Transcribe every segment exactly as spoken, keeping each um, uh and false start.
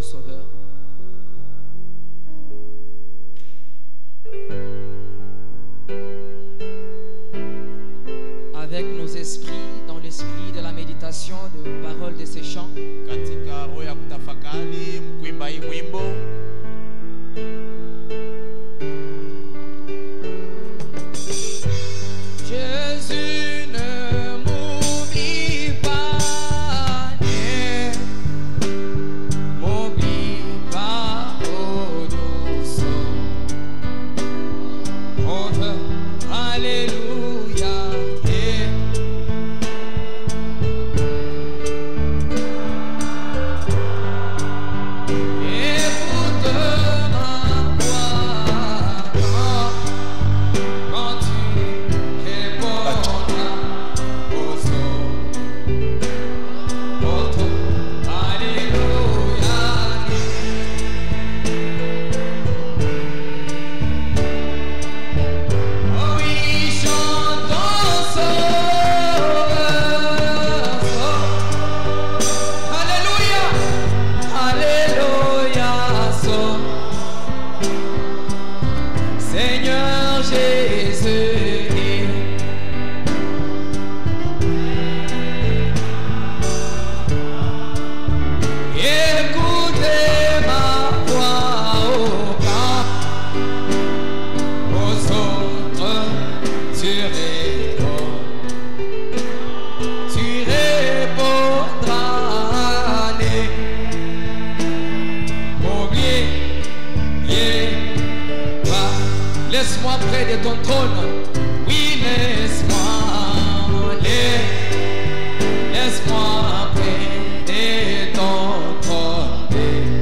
Sauveur. Avec nos esprits, dans l'esprit de la méditation, de paroles de ces chants, katika roho ya kutafakari mkuimba hii mwimbo, Jésus ne m'oublie pas, ne m'oublie pas, oh douce, oh alléluia, et écoute ma voix quand, quand tu répondras aux autres, autres, alléluia. Oh oui, chantons Sauveur, alléluia, alléluia, Sauveur. Seigneur Jésus, écoutez ma voix au quand aux autres tu réponds, tu répondras, allez, m'oubliez pas. Laisse-moi près de ton trône, oui, laisse-moi, laisse- laisse-moi près de ton trône.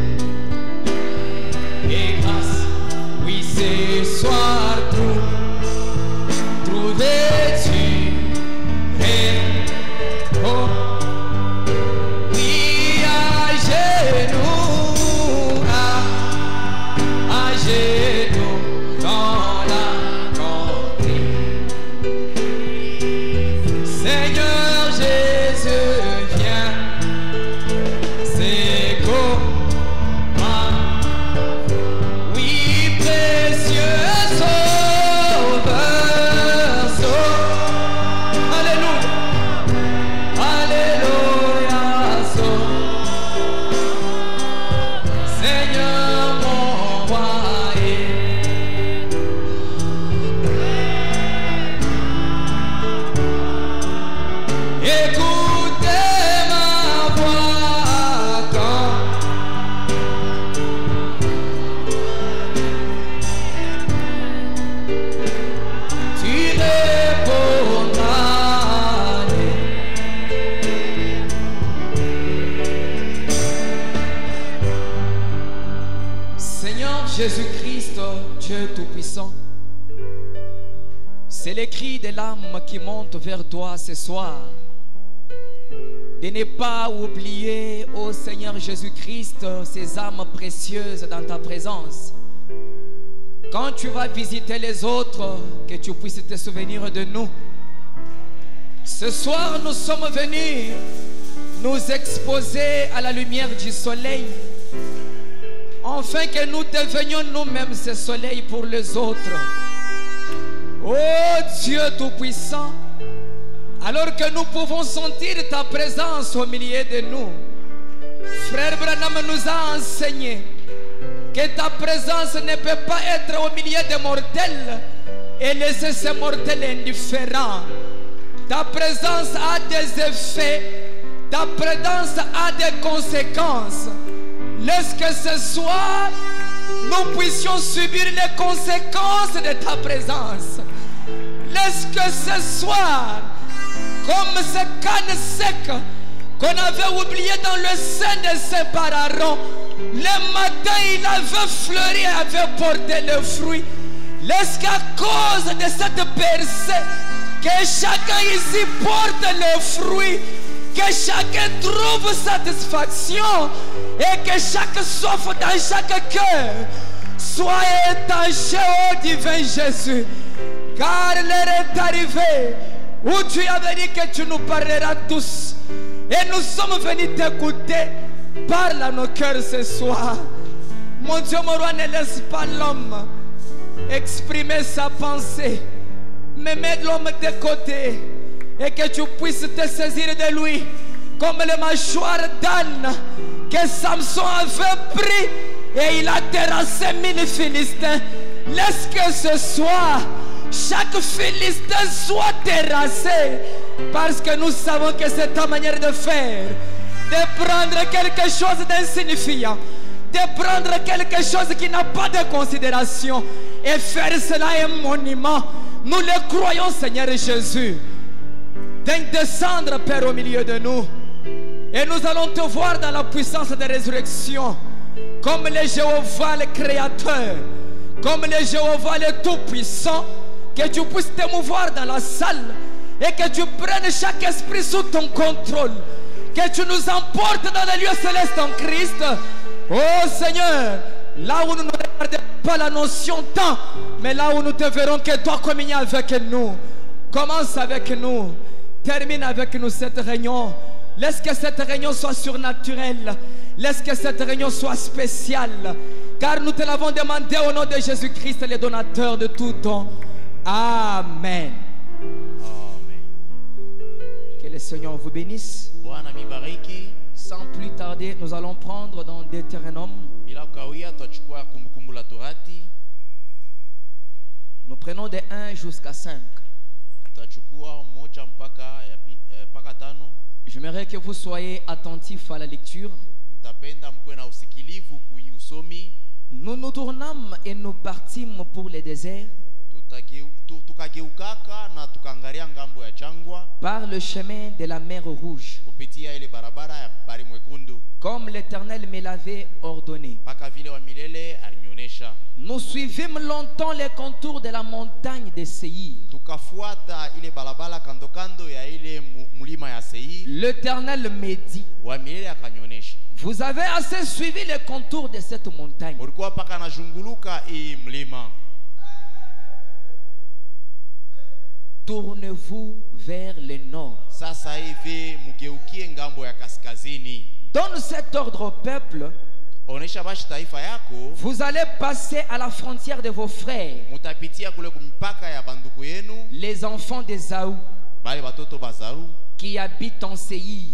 Et grâce, oui, ce soir, trou, trouver-tu réponds. Oui, à genoux, à, à genoux, dans la contrée. Seigneur Jésus, viens, c'est comment, oui, précieux Sauveur, Sauveur, alléluia, alléluia, Sauveur, Seigneur mon roi, écoutez ma voix quand tu répondras. Seigneur Jésus-Christ, Dieu Tout-Puissant, c'est les cris de l'âme qui montent vers toi ce soir. De ne pas oublier, ô Seigneur Jésus-Christ, ces âmes précieuses dans ta présence. Quand tu vas visiter les autres, que tu puisses te souvenir de nous. Ce soir, nous sommes venus nous exposer à la lumière du soleil, afin que nous devenions nous-mêmes ce soleil pour les autres. Oh Dieu Tout-Puissant, alors que nous pouvons sentir ta présence au milieu de nous, Frère Branham nous a enseigné que ta présence ne peut pas être au milieu des mortels et laisser ces mortels indifférents. Ta présence a des effets, ta présence a des conséquences. Laisse que ce soir, nous puissions subir les conséquences de ta présence. Laisse que ce soir, comme ce canne sec qu'on avait oublié dans le sein de ses parents, le matin il avait fleuri, avait porté le fruit. Laisse qu'à cause de cette percée, que chacun ici porte le fruit, que chacun trouve satisfaction et que chaque souffle dans chaque cœur soit étanché au divin Jésus. Car l'heure est arrivée où tu avais dit que tu nous parleras tous. Et nous sommes venus t'écouter Parle à nos cœurs ce soir. Mon Dieu, mon roi, ne laisse pas l'homme exprimer sa pensée, mais mets l'homme de côté et que tu puisses te saisir de lui comme le mâchoire d'âne que Samson avait pris et il a terrassé mille Philistins. Laisse que ce soir chaque Philistin soit terrassé, parce que nous savons que c'est ta manière de faire, de prendre quelque chose d'insignifiant, de prendre quelque chose qui n'a pas de considération et faire cela un monument. Nous le croyons, Seigneur Jésus. Descendre, Père, au milieu de nous, et nous allons te voir dans la puissance de résurrection, comme le Jéhovah le Créateur, comme le Jéhovah le Tout-Puissant. Que tu puisses te mouvoir dans la salle et que tu prennes chaque esprit sous ton contrôle, que tu nous emportes dans les lieux célestes en Christ. Oh Seigneur, là où nous ne regardons pas la notion temps, mais là où nous te verrons que toi communies avec nous. Commence avec nous, termine avec nous cette réunion. Laisse que cette réunion soit surnaturelle, laisse que cette réunion soit spéciale, car nous te l'avons demandé au nom de Jésus-Christ, le donateur de tout don. Amen. Amen. Que le Seigneur vous bénisse. Bwana mibariki. Sans plus tarder, nous allons prendre dans Deutéronome. Bila kawia tutachukua kumbukumbu la Torati. Nous prenons de un jusqu'à cinq. Tutachukua moja mpaka ya mpaka tano. J'aimerais que vous soyez attentifs à la lecture. Mtapenda mkuwe na usikilivu kuiusomi. Nous nous tournâmes et nous partîmes pour le désert. Par le chemin de la mer Rouge, comme l'Éternel me l'avait ordonné. Nous suivîmes longtemps les contours de la montagne de Séir. L'Éternel me dit: vous avez assez suivi les contours de cette montagne. Tournez-vous vers le nord. Donne cet ordre au peuple: vous allez passer à la frontière de vos frères, les enfants d'Ésaü, qui habitent en Séir.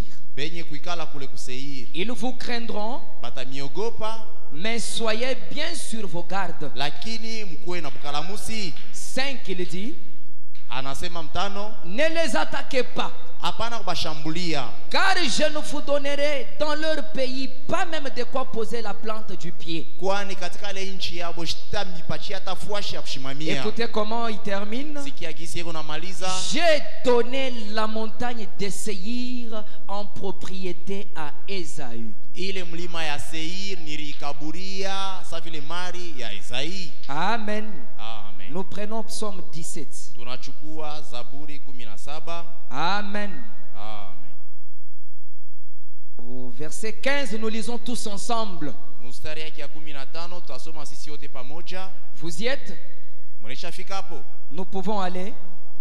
Ils vous craindront, mais soyez bien sur vos gardes. cinq, il dit: ne les attaquez pas, car je ne vous donnerai dans leur pays pas même de quoi poser la plante du pied. Écoutez comment il termine: j'ai donné la montagne de Séir en propriété à Ésaü. Amen. Amen. Nous prenons Psaume dix-sept. Amen. Amen. Au verset quinze, nous lisons tous ensemble. Vous y êtes? Nous pouvons aller.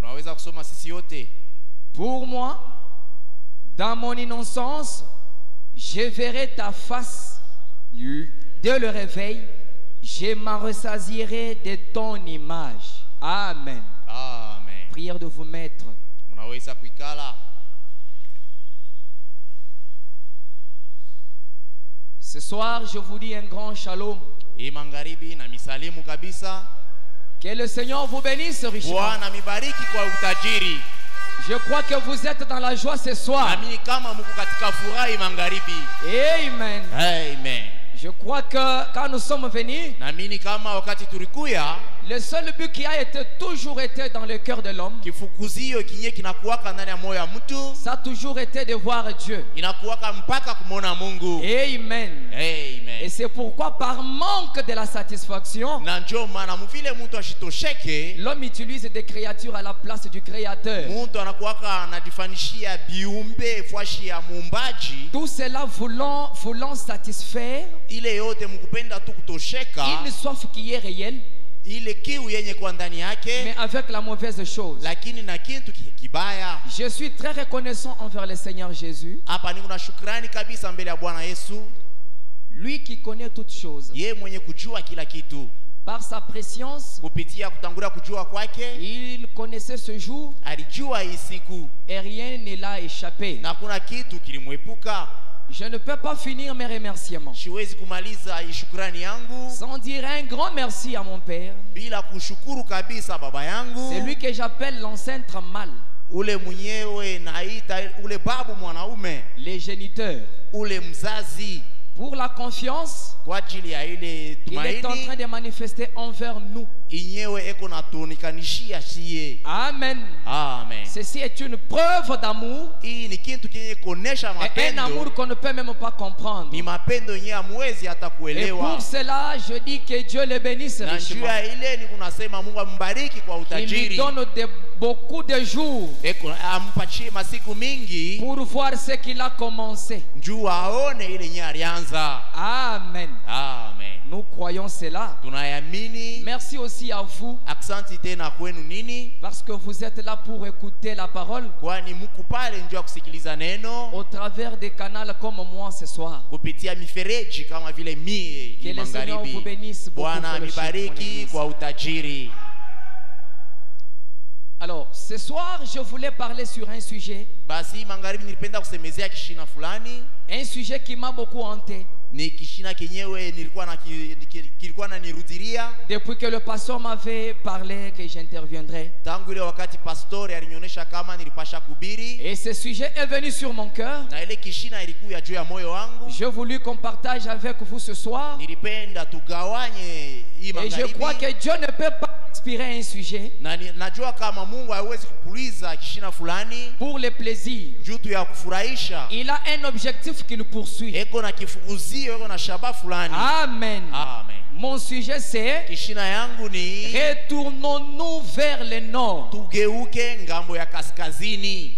Pour moi, dans mon innocence, je verrai ta face dès le réveil. Je m'en ressaisirai de ton image. Amen. Amen. Prière de vous mettre. Ce soir, je vous dis un grand shalom. Que le Seigneur vous bénisse richement. Je crois que vous êtes dans la joie ce soir. Amen. Amen. Je crois que quand nous sommes venus, le seul but qui a été, toujours été dans le cœur de l'homme, ça a toujours été de voir Dieu. Amen. Amen. Et c'est pourquoi par manque de la satisfaction, l'homme utilise des créatures à la place du Créateur. Tout cela voulant, voulant satisfaire une soif qui est réelle, ile kiu yenye kwa ndani yake, mais avec la mauvaise chose. lakini na kitu ki- kibaya. Je suis très reconnaissant envers le Seigneur Jésus, Hapa niko na shukrani kabisa mbele ya Bwana Yesu, lui qui connaît toutes choses. yeye mwenye kujua kila kitu. Par sa préscience, Kupitia kutangulia kujua kwake, il connaissait ce jour alijua hii siku et rien ne l'a échappé. na kuna kitu kilimwepuka. Je ne peux pas finir mes remerciements Siwezi kumaliza hii shukrani yangu sans dire un grand merci à mon Père. bila kushukuru kabisa baba yangu, C'est lui que j'appelle l'ancêtre mâle, ule mwenyewe naita ule babu mwanaume, les géniteurs, ule mzazi, pour la confiance kwa ajili ya ile qu'il est en train tumaini de manifester envers nous. inyewe eko natuonikanishia shie. Amen. Amen. Ceci est une preuve d'amour, Hii ni kitu kenye kuonesha et un mapendo, amour qu'on ne peut même pas comprendre. ni mapendo yenye hamwezi hata Et kuelewa. pour cela, je dis que Dieu le bénisse Na richement. njia ile ni kunasema Mungu ambariki kwa Il lui utajiri, donne de, beaucoup de jours eko ampatie masiku mingi pour voir ce qu'il a commencé. njuu aone ile yenye alianza. Amen. Amen. Nous croyons cela. Tunayamini. Merci aussi à vous Aksanti tena kwenu nini, parce que vous êtes là pour écouter la parole kwani muku pale njoo ya kusikiliza neno au travers des canaux comme moi ce soir. kupitia mifereji kama vile mie Que le Seigneur vous magharibi. bénisse beaucoup. Bwana fellowship, mon amibariki église. kwa utajiri. Alors, ce soir, je voulais parler sur un sujet, Basi magharibi nilipenda kusemezea kishina fulani, un sujet qui m'a beaucoup hanté. ni kishina kenyewe nilikuwa na ki- ki- kilikuwa na nirudiria Depuis que le pasteur m'avait parlé que j'interviendrais. tangu ile wakati pastori alinionyesha kama nilipasha kubiri, Et ce sujet est venu sur mon cœur. na ile kishina ilikuwa juu ya moyo wangu. J'ai voulu qu'on partage avec vous ce soir. Nilipenda tugawanye hii Et je crois magharibi, que Dieu ne peut pas inspirer un sujet na ni- najua kama Mungu hawezi kupuliza kishina fulani pour le plaisir. juu tu ya kufurahisha. Il a un objectif qu'il poursuit. Eko na kifukuzio, eko na shaba fulani. Amen. Amen. Mon sujet c'est Kishina yangu ni retournons-nous vers le nord. tugeuke ngambo ya kaskazini.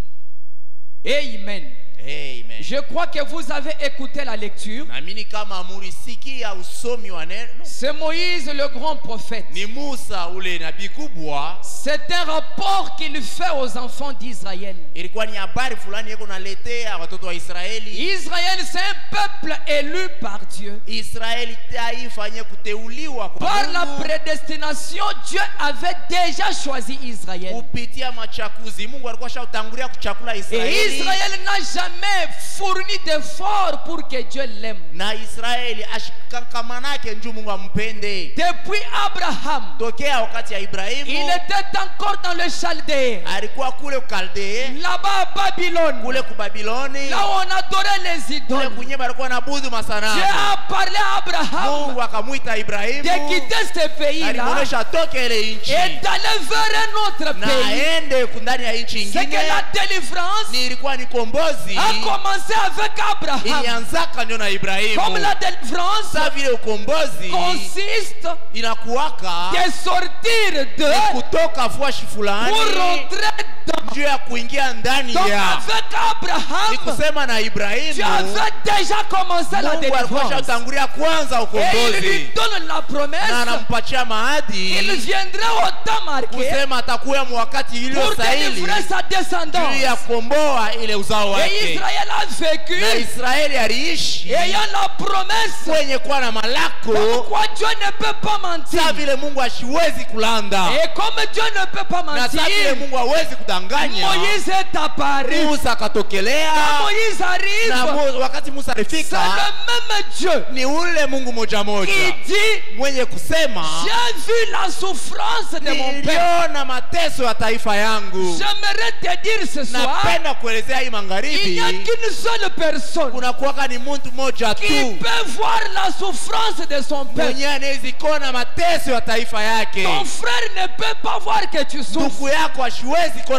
Amen. Amen. Je crois que vous avez écouté la lecture. Naamini kama mulisikia usomi wa neno. C'est Moïse le grand prophète. Ni Musa ule nabii kubwa, C'est un rapport qu'il fait aux enfants d'Israël. ilikuwa ni habari fulani yeko naletea watoto wa Israeli. Israël, c'est un peuple élu par Dieu. Israeli taifa yenye kuteuliwa kwa Par la Mungu. prédestination, Dieu avait déjà choisi Israël. Kupitia machakuzi Mungu alikuwa shautangulia kuchakula Et Israeli. Israël n'a jamais fourni d'efforts pour que Dieu l'aime. Na Israeli ashikamanake njuu Mungu ampende. Depuis Abraham, Tokea wakati ya Ibrahimu il était encore dans le Chaldéen, alikuwa kule Kaldee, là-bas à Babylone, kule ku Babiloni, là où on adorait les kule idoles. kunye balikuwa naabudu masanamu. Dieu a parlé à Abraham Mungu akamwita Ibrahimu, de quitter ce pays-là alimuonesha toke ile nchi et d'aller vers un autre na pays. aende kundani ya nchi C'est que ingine. la délivrance Ni ilikuwa ni kombozi a commencé avec Abraham. ilianzaka ndio na Ibrahimu. Comme la délivrance Sa vile ukombozi consiste inakuwaka de sortir de ni kutoka fuashi fulani pour rentrer dans. juu ya kuingia ndani Donc ya, avec ni Abraham, kusema na tu Ibrahimu avais déjà commencé la Mungu alikuwa délivrance. shatangulia kwanza Et il ukombozi lui donne la na promesse anampatia qu'il maadi viendrait au temps marqué kusema atakuya mwakati pour iliyostahili délivrer sa juu descendance. ya kukomboa ile uzao Et wake. Israël a vécu Na Israeli aliishi ayant la promesse. kwenye kuwa na malako Pourquoi Dieu ne peut pas mentir? sa vile Mungu ashiwezi kulanda Et comme Dieu ne peut pas na sa vile mentir, Mungu hawezi kudanganya. Moïse est apparu. Musa akatokelea Quand Moïse na arrive, Mu- wakati Musa c'est alifika le même Dieu ni ule Mungu moja qui moja dit: mwenye kusema j'ai vu la souffrance de mon père. niliona mateso ya taifa yangu. J'aimerais te dire ce soir, Napenda kuelezea hii il magharibi n'y a qu'une seule personne kuna kuwaka ni mtu mmoja qui tu peut voir la souffrance de son père. mwenye anaweza kuona mateso ya taifa yake. Ton frère ne peut pas voir que tu souffres. Ndugu yako ashiwezi kuona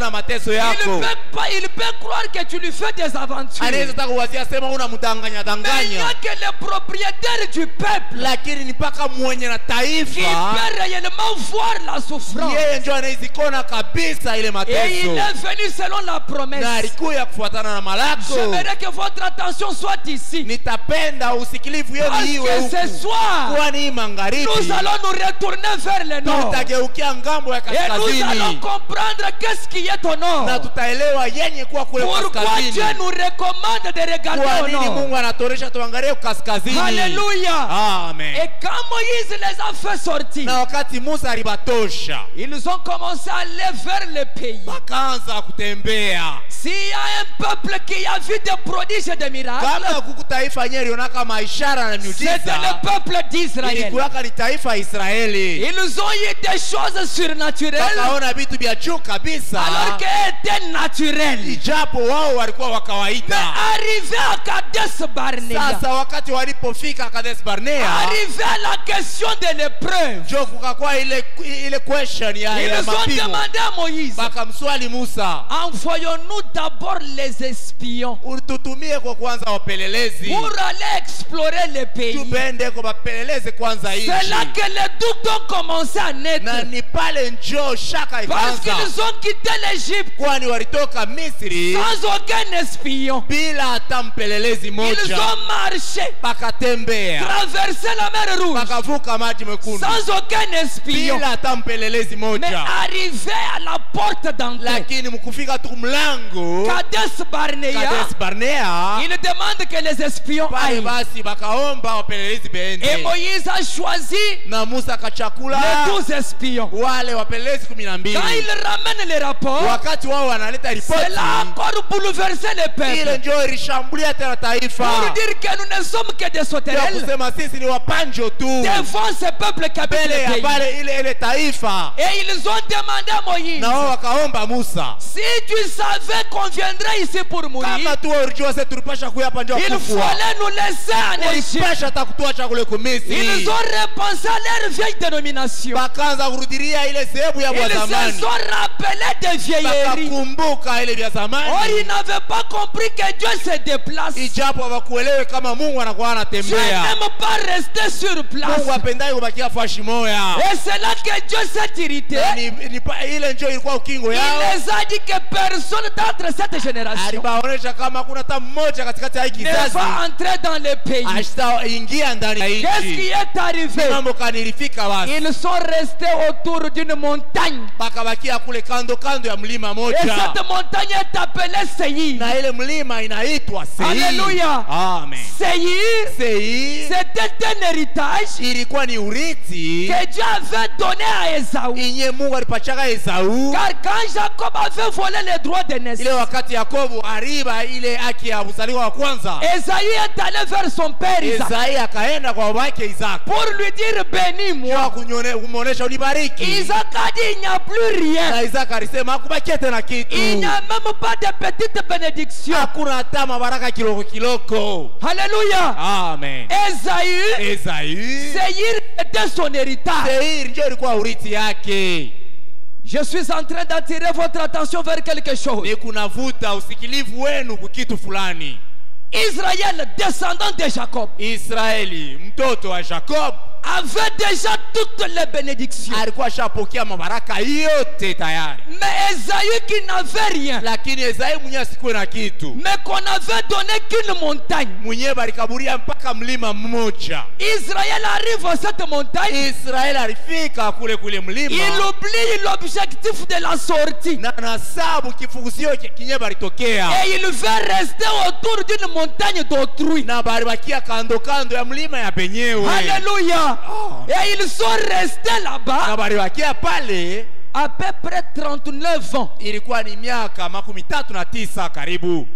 kuona mateso Il yako. peut pas, il peut croire que tu lui fais des aventures. Anaweza taka kuwazia sema unamdanganya Mais il n'y a danganya. que le propriétaire du peuple Lakini ni paka mwenye na qui taifa peut réellement voir la souffrance. yeye ndio anaizikona kabisa ile Et il mateso. est venu selon la Na promesse. alikuya kufuatana na malako. J'aimerais que votre attention soit ici. Nitapenda usikilivu yenu Parce iwe que huku. ce soir, Kwani hii magharibi nous allons nous retourner vers le nord. tutageukia ngambo ya Et nous allons kaskazini comprendre qu'est-ce qui est au nord. na tutaelewa yenye kuwa kule Pourquoi kaskazini. Dieu nous recommande de regarder Kwa au nini nord. Mungu anatoresha tuangalie kaskazini? Alléluia. Amen. Et quand Moïse les a fait sortir, Na wakati Musa alibatosha, ils ont commencé à aller vers le pays. wakaanza kutembea. S'il y a un peuple qui a vu des prodiges et des miracles, Kama kuku taifa yenyewe ilionaka maishara na c'était miujiza, le peuple d'Israël. ilikuwaka ni taifa Israeli. Ils ont eu des choses surnaturelles Wakaona vitu vya juu kabisa, alors qu'elles étaient naturelles. ijapo wao walikuwa wa Mais kawaida. arrivé à Kadesh Barnea, Sasa wakati walipofika Kadesh Barnea, arrivé à la question de l'épreuve, njo kukakuwa ile ile question ya, ils ya ont mapimo. demandé à Moïse, Bakamswali Musa, envoyons-nous d'abord les espions ututumie kwa kwanza wapelelezi, pour aller explorer le pays. tupende kwa wapeleleze kwanza C'est là nchi. que les doutes ont commencé à naître. Na ni pale njo shaka Parce ikaanza, qu'ils ont quitté l'Égypte kwani walitoka Misri sans aucun espion. bila hata mpelelezi Ils moja, ont marché, pakatembea, traversé la mer Rouge pakavuka maji mekundu sans aucun espion. bila hata mpelelezi Mais moja. arrivé à la porte d'entrée, Lakini mkufika tu mlango Kadesh Barnea, Kadesh Barnea, il demande que les espions pale aillent. basi bakaomba wapelelezi Et beende, Moïse a choisi na Musa les akachakula douze espions. wale wapelelezi kumi na mbili. Quand il ramène les rapports, Wakati wao wanaleta c'est là ripoti, encore bouleversé le ile peuple. ndio ilishambulia tena taifa, Pour dire que nous ne sommes que des ndio sauterelles kusema sisi ni wapanjo tu devant ce peuple qui habite mbele ya le pays. pale ile ile taifa. Et ils ont demandé à Moïse, Na wao wakaomba Musa, si tu savais qu'on viendrait ici pour mourir, kama tu ulijua sisi tulipasha kuya hapa ndio il kufa, fallait nous laisser en Égypte. ulipasha hata kutuacha kule ku Misri. Ils ont repensé à leur vieille dénomination. Bakaanza kurudilia ile sehemu ya Ils se zamani, sont rappelés des vieilleries. bakakumbuka ile vya Or, zamani, ils n'avaient pas compris que Dieu se déplace. ijapo hawakuelewe kama Mungu anakuwa Dieu anatembea. n'aime pas rester sur place. Mungu apendai kubakia fashi moya. Et c'est là que Dieu s'est irrité. Na ni, ni, pa- ile njoo ilikuwa ukingo Il yao. les a dit que personne d'entre cette génération Alibaonesha kama kuna hata mmoja katikati ya hiki ne kizazi va entrer dans le pays. ashitaingia ndani ya Qu'est-ce qui nchi. est arrivé? Mambo kanilifika basi, Ils sont restés autour d'une montagne. bakabakia kule kando kando ya mlima Et moja, cette montagne est appelée Seir. na ile mlima inaitwa Seir. Alléluia. Amen. Seir, Seir c'était un héritage ilikuwa ni urithi que Dieu avait donné à Esaü. inye Mungu alipachaka Esau. Car quand Jacob avait volé les droits de Ile naissance, wakati Yakobo ariba ile haki ya uzaliwa wa kwanza, Esaü est allé vers son père Isaac Esai akaenda kwa babake Isaac pour lui dire bénis-moi. kumuonesha unibariki. Isaac a dit il n'y a plus rien. Na Isaac alisema hakubakia tena kitu, Il n'y a même pas de petite bénédiction. hakuna hata mabaraka kiloko kiloko. Alléluia. Amen. Esaü, Esau, Seir était son héritage. Seir ndio ilikuwa urithi yake. Je suis en train d'attirer votre attention vers quelque chose. Ni kunavuta usikilivu wenu kwa kitu fulani. Israël, descendant de Jacob, Israeli mtoto wa Jacob avait déjà toutes les bénédictions. alikuwa shapokea mabaraka yote tayari, Mais Esaü qui n'avait rien, lakini Esau mwenyewe asikuwe na kitu, mais qu'on avait donné qu'une montagne. mwenyewe balikaburia mpaka mlima mmoja. Israël arrive à cette montagne, Israeli alifika kule kule il mlima oublie l'objectif de la sortie. na nasabu kifugusio kinye balitokea, Et il veut rester autour d'une montagne d'autrui. na balibakia kando kando ya mlima ya penyewe. Alléluia. Et ils sont restés Na là-bas balibakia pale, à peu près trente-neuf ans. ilikuwa ni miaka makumi tatu na tisa karibu.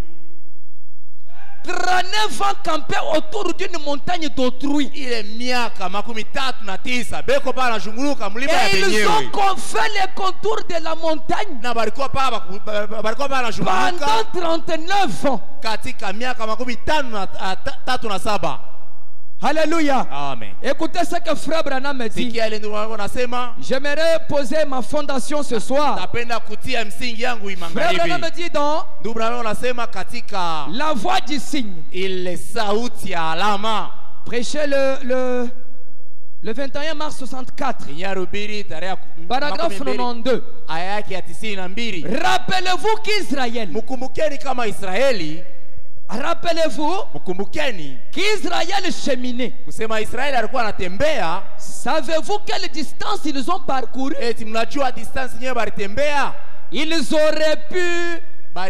trente-neuf ans campés autour d'une montagne d'autrui. Ile miaka makumi tatu na tisa beko pale anazunguluka mlima ya Et ils penyewe, ont fait les contours de la montagne na balikuwa pale baku- ba- ba- balikuwa pale anazunguluka pendant trente-neuf ans. katika miaka makumi tano na a- ta- tatu na saba. Alléluia. Amen. Écoutez ce que frère Branham me dit. Sikia ile ndugu wangu nasema, J'aimerais poser ma fondation ce soir. napenda kutia msingi yangu Frère Branham imangaribi. me dit dans Ndugu wangu nasema katika la voix du signe. ile sauti ya alama. Prêché le, le, le vingt et un mars soixante-quatre. Inyarubiri tarehe Paragraphe quatre-vingt-douze. aya yake ya tisini na mbili. Rappelez-vous qu'Israël, Mkumbukeni kama Israeli, rappelez-vous mkumbukeni qu'Israël cheminait. kusema Israeli alikuwa anatembea. Savez-vous quelle distance ils ont parcouru? Eti mnajua distance yenyewe balitembea? Ils auraient pu,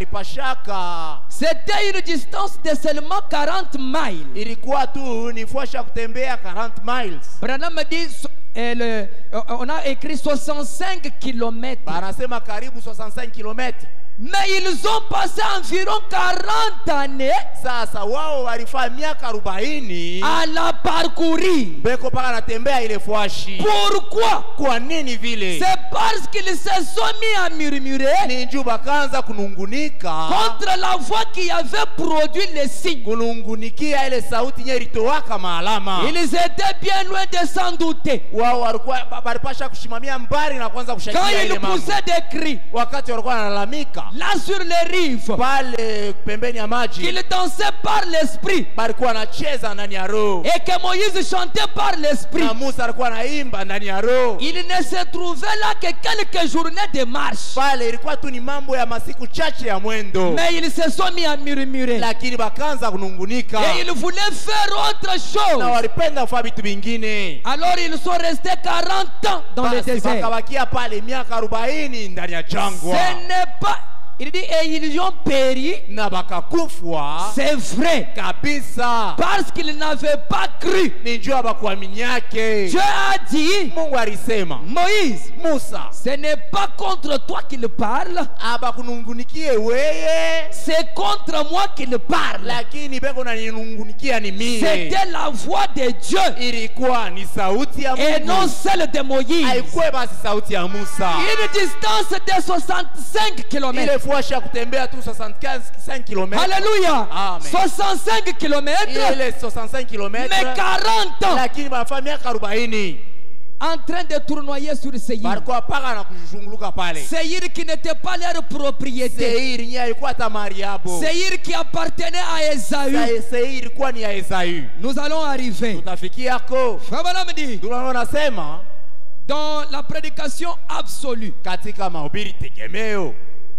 Baripashaka c'était une distance de seulement quarante miles. ilikuwa tu ni fuasha kutembea quarante miles. Branham me dit, euh, le, euh, on a écrit soixante-cinq kilomètres. Banasema karibu soixante-cinq kilomètres. Mais ils ont passé environ quarante années Sasa wao walifanya miaka arobaini à la parcourir. beko paka natembea ile fuashi. Pourquoi? Kwa nini vile? C'est parce qu'ils se sont mis à murmurer Ni juu bakaanza kunungunika contre la voix qui avait produit les signes. kunungunikia ile sauti yenyewe ilitowaka maalama. Ils étaient bien loin de s'en douter. Wao walikuwa balipasha kushimamia mbali na kwanza Quand kushangilia ile ils mambo. poussaient des cris, Wakati walikuwa wanalalamika là sur les rives, pale pembeni ya maji, qu'ils dansaient par l'esprit, balikuwa anacheza ndani ya roho, et que Moïse chantait par l'esprit, na Musa alikuwa anaimba ndani ya roho. il ne se trouvait là que quelques journées de marche. Pale ilikuwa tu ni mambo ya masiku chache ya mwendo, Mais ils se sont mis à murmurer. lakini bakaanza kunungunika Et ils voulaient faire autre na chose. walipenda kufanya vitu vingine. Alors ils sont restés quarante ans dans le Basi désert. bakabakia pale miaka arobaini ndani ya jangwa, Ce n'est pas... Il dit, et ils ont péri. na bakakufwa C'est vrai. kabisa. Parce qu'ils n'avaient pas cru. Ni jua bakuamini yake. Dieu a dit, Mungu alisema, Moïse, Musa, ce n'est pas contre toi qu'il parle, abakunungunikie weye, c'est contre moi qu'il parle. lakini beko naninungunikia ni mie. C'était la voix de Dieu Ilikuwa ni sauti ya et non Mungu, celle de Moïse. haikuwa basi sauti ya Musa. Une distance de soixante-cinq kilomètres. Ile fuashi ya kutembea tu soixante-quinze kilomètres. Alléluia. Amen. soixante-cinq kilomètres, Ile soixante-cinq kilomètres, mais quarante ans lakini banafanya miaka arobaini en train de tournoyer sur Seir. balikuwa paka na kushunguluka pale. Seir qui n'était pas leur propriété. Seiri nye ilikuwa tamari yabo. Seir qui appartenait à Esaü. Seiri ilikuwa ni ya Esau. Nous allons arriver. Tutafikia ko. Frère Branham dit, Ndio nasema dans la prédication absolue, katika mahubiri tegemeo,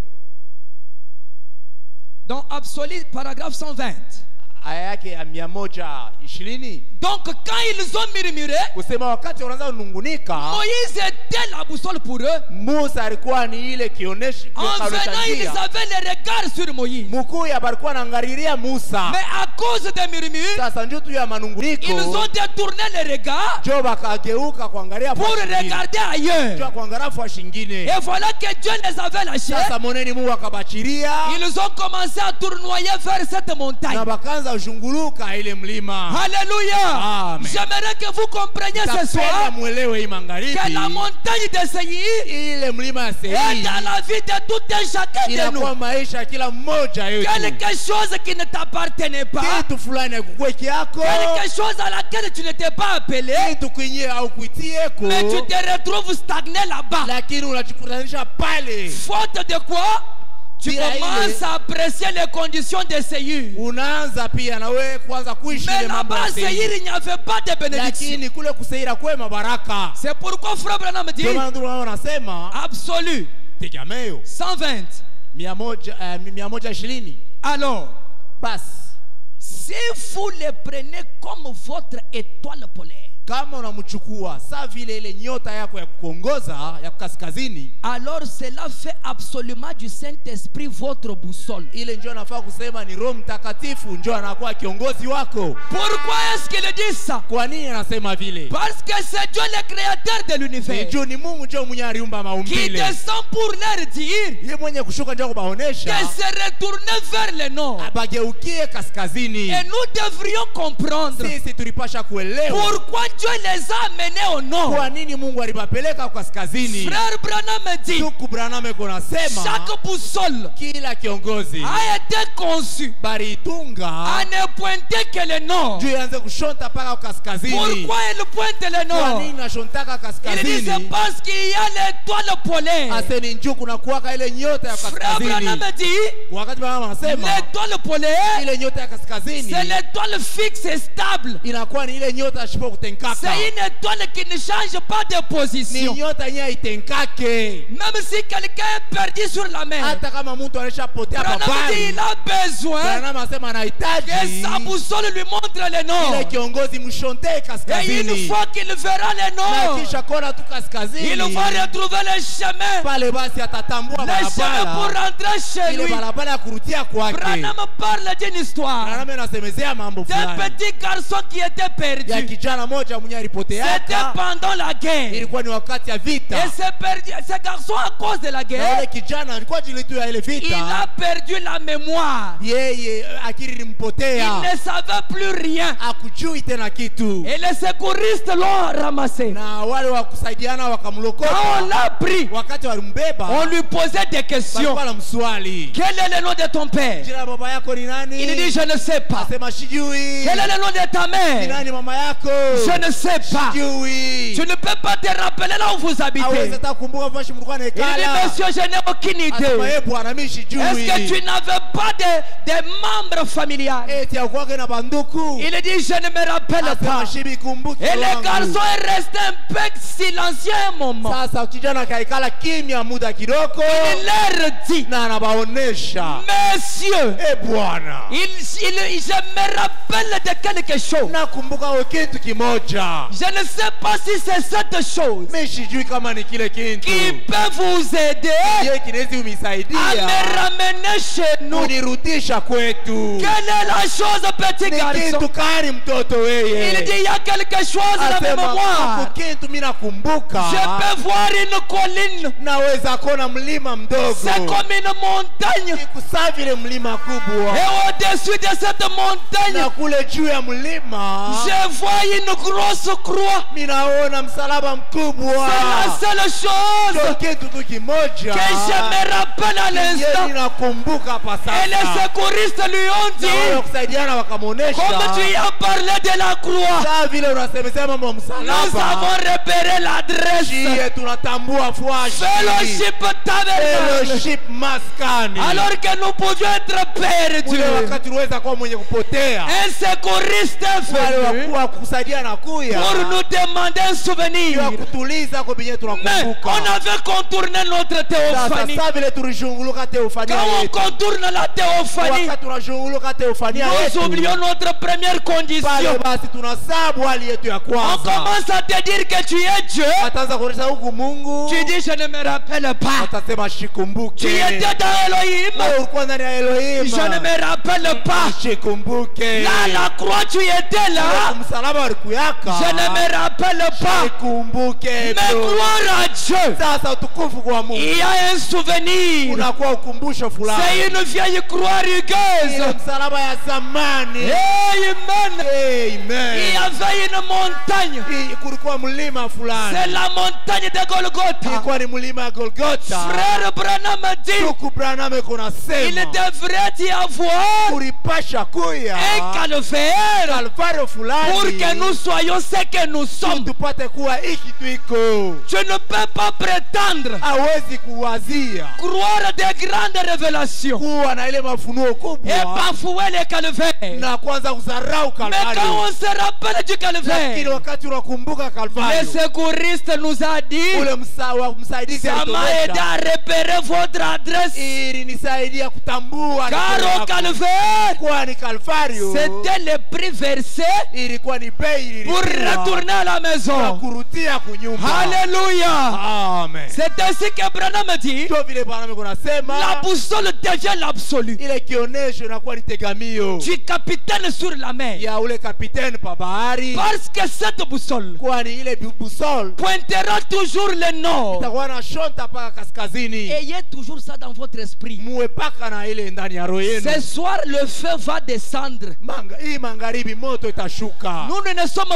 dans Absolu, paragraphe cent vingt. aya yake ya mia moja ishirini. Donc quand ils ont murmuré, Kusema wakati wanaanza kunungunika, Moïse était la boussole pour eux. Musa alikuwa ni ile kioneshi En venant, ils avaient le regard sur Moïse. mkuu ya balikuwa anaangalilia Musa. Mais à cause des murmures, Sasa ndio tu ya manunguniko, ils ont détourné le regard jo bakageuka kuangalia pour fuashi nyingine. regarder ailleurs. Jo kuangalia fuashi nyingine. Et voilà que Dieu les avait lâchés. Sasa moneni Mungu akabachiria, Ils ont commencé à tournoyer vers cette montagne. na bakaanza kushunguluka ile mlima. Alléluia. Amen. J'aimerais que vous compreniez ce soir Tapenda mwelewe hii magharibi, que la montagne de Seir ile mlima ya est Seiri dans la vie de tout un chacun de inakuwa nous. maisha ya kila mmoja yetu. Quelque chose qui ne t'appartenait pas, Kitu fulani hakukue kyako, quelque chose à laquelle tu n'étais pas appelé, kitu kwenye au kuitieko, mais tu te retrouves stagné là-bas. lakini unajikutanisha pale. Faute de quoi? Tu Bila commences ile, à apprécier les conditions de Seir. unaanza pia na wewe kuanza kuishi Mais ile mambo là-bas, ya Seiri. Seir, il n'y avait pas de bénédiction. Lakini kule kuseira kwema baraka. C'est pourquoi Frère Branham dit, Ndio maana ndio wanasema absolu, tegemeo cent vingt. mia moja eh, mia moja ishirini. Alors, Basi si vous les prenez comme votre étoile polaire, kama unamchukua saa vile ile nyota yako ya kuongoza ya kaskazini, alors cela fait absolument du Saint-Esprit votre boussole. ile njoo nafaa kusema ni Roho Mtakatifu njoo anakuwa kiongozi wako. Pourquoi est-ce qu'il dit ça? Kwa nini anasema vile? Parce que c'est Dieu le créateur de Ni l'univers juu ni Mungu njoo mwenye aliumba qui maumbile. descend pour leur dire Yeye mwenye kushuka njoo de kubaonesha se retourner vers le nord. abageukie kaskazini. Et nous devrions comprendre Sisi tulipasha kuelewa pourquoi Dieu les a amenés au nord? Kwa nini Mungu alibapeleka kaskazini? Frère Branham dit, Ndugu Branham kunasema chaque boussole kila kiongozi a été conçu baritunga à ne pointer que le nord. juu yanze kushonta paka kaskazini. Pourquoi elle pointe le Kwa nord? nini nashontaka Il dit c'est kaskazini? parce qu'il y a l'étoile polaire. Aseni njoo kuna kuwaka ile nyota ya Frère kaskazini. Branham dit, Wakati Branham anasema l'étoile polaire, ile nyota ya kaskazini c'est l'étoile fixe et stable. inakuwa ni ile nyota shipo kutenkaka. C'est une étoile qui ne change pas de Ni position. nyota yenyewe itenkake. Même si quelqu'un est perdu sur la mer, Hata kama mtu alishapotea Branham dit babari. il a besoin Branham anasema que anahitaji sa boussole lui montre le ile nord. kiongozi mshonte Et une kaskazini. fois qu'il verra le Na nord, kisha kona tu kaskazini. il va retrouver le chemin. Pale basi atatambua Le chemin pour barabara. rentrer chez Ile lui. barabara ya kurudia kwake. Branham parle d'une histoire Branham anasemezea mambo d'un fulani. petit garçon qui était Ya perdu. kijana moja mwenye C'était alipoteaka. pendant la guerre. Ilikuwa ni wakati ya vita. Et ce, perdu, ce garçon, à cause de la Na guerre, yule kijana alikuwa jili tu ya ile il vita. a perdu la mémoire. Yeye akili Il ilimpotea. ne savait plus rien. Akujui tena kitu. Et les secouristes l'ont ramassé. Na wale wa kusaidiana Quand on wakamlokota. l'a pris, Wakati walimbeba on lui posait des questions. walikuwa na mswali. Quel est le nom de ton père? Jina la baba yako ni nani? Il dit, je ne sais pas. Asema sijui. Quel est le nom de ta Ni mère? nani mama yako? Je ne sais pas. Sijui. Tu ne peux pas te rappeler là où vous Hawezi habitez. hata kukumbuka vashi mlikuwa Il dit, naekala. monsieur, je n'ai aucune Asema idée. eh bwana mimi sijui. Est-ce que tu n'avais pas de, de membres familiales? Eti akwake na banduku. Il dit, je ne me rappelle Asema pas. shibi kumbuki. Et le wangu. garçon est resté un peu silencieux un moment. Sasa kijana kaikala kimya muda kidogo. Il leur dit, Na anabaonesha. messieurs, Eh bwana. il, il, je me rappelle de quelque chose. Nakumbuka o kitu kimoja. Je ne sais pas si c'est cette chose Mimi sijui kama ni kile qui kitu. peut vous aider Yeye kinaweza à umisaidia. me ramener chez nous. Kunirudisha kwetu. Quelle est la chose, petit Ni garçon? kitu kani mtoto Il weye? dit, il y a quelque chose dans mes Asema mémoires. hapo kitu mimi nakumbuka. Je peux voir une colline. Naweza kuona mlima mdogo. C'est comme une montagne. Ikusa vile mlima kubwa. Et au-dessus de cette montagne, Na kule juu ya mlima je vois une grosse croix. minaona msalaba mkubwa. C'est la seule chose Ndio kitu tu kimoja que je me rappelle à Yeye l'instant. ninakumbuka hapa Et les sasa. secouristes lui ont Na wale dit, kusaidiana wakamuonesha. comme tu as parlé de la croix, Saa vile unasemesema mambo ya nous msalaba. avons repéré l'adresse. Shie tunatambua fuashi. Fellowship Tabernacle. Fellowship maskani. Alors que nous pouvions être perdus. Ule wakati uweza kuwa mwenye kupotea. Un secouriste est Wale venu wakuu wa kusaidia na kuya. pour nous demander un souvenir. Ya kutuliza kwa binye Mais tunakumbuka. on avait contourné notre Sasa théophanie. saa vile tulishunguluka teofania Quand on yetu. contourne la théophanie, Wakati tunashunguluka teofania nous yetu. oublions notre première Pale condition. basi tunasabu hali yetu ya On kwanza. commence à te dire que tu es Dieu. Ataanza kuonesha huku Mungu. Tu dis, je ne me rappelle pas. Atasema shikumbuke. Tu étais dans Elohim. Wewe ulikuwa ndani ya Elohim. Je ne me rappelle pas. Shikumbuke. Là, la croix, tu étais là. Msalaba walikuyaka. Je ne me rappelle pas. Shikumbuke. Mais bro. gloire à Dieu. Sasa utukufu kwa Mungu. Il y a un souvenir. Unakuwa ukumbusho fulani. C'est une vieille croix Ile rugueuse. msalaba ya zamani. Amen. Il y Amen. avait une montagne. Hii kulikuwa mlima C'est fulani. la montagne de Golgotha. Ilikuwa ni mlima ya Golgotha. Frère Branham dit, Ndugu Branham il kunasema devrait y avoir kulipasha kuya un calvaire Kalvario fulani pour que nous soyons ce que nous sommes. tupate kuwa hiki tuiko. Tu ne peux pas prétendre Hawezi kuwazia croire des grandes révélations kuwa na ile mafunuo et kubwa bafouer les calvaires. na kwanza kudharau Mais quand Kalvario. on se rappelle du Lakini calvaire, wakati unakumbuka le Kalvario, secouriste nous a dit, ule msa, wa msaidizi ça m'a aidé alituonyesha, à repérer votre adresse. ili nisaidia kutambua Car neno au lako. calvaire, Kwani Kalvario c'était le prix versé ilikuwa ni bei pour ililipiwa retourner à la na maison. kurudia kunyumba. Alléluia. Amen. C'est ainsi que Branham dit, Ndio vile Bwana la kunasema boussole devient l'absolu. ile kionesho inakuwa ni tegamio Tu capitaine sur la mer. ya ule kapiteni pa bahari, Parce que cette boussole kwani ile bu- busol pointera toujours le nord. itakuwa na shonta paka kaskazini. Ayez toujours ça dans votre esprit. Muwe paka na ile ndani ya roho yenu. Ce soir, le feu va descendre. Manga, hii magharibi moto itashuka. Nous ne sommes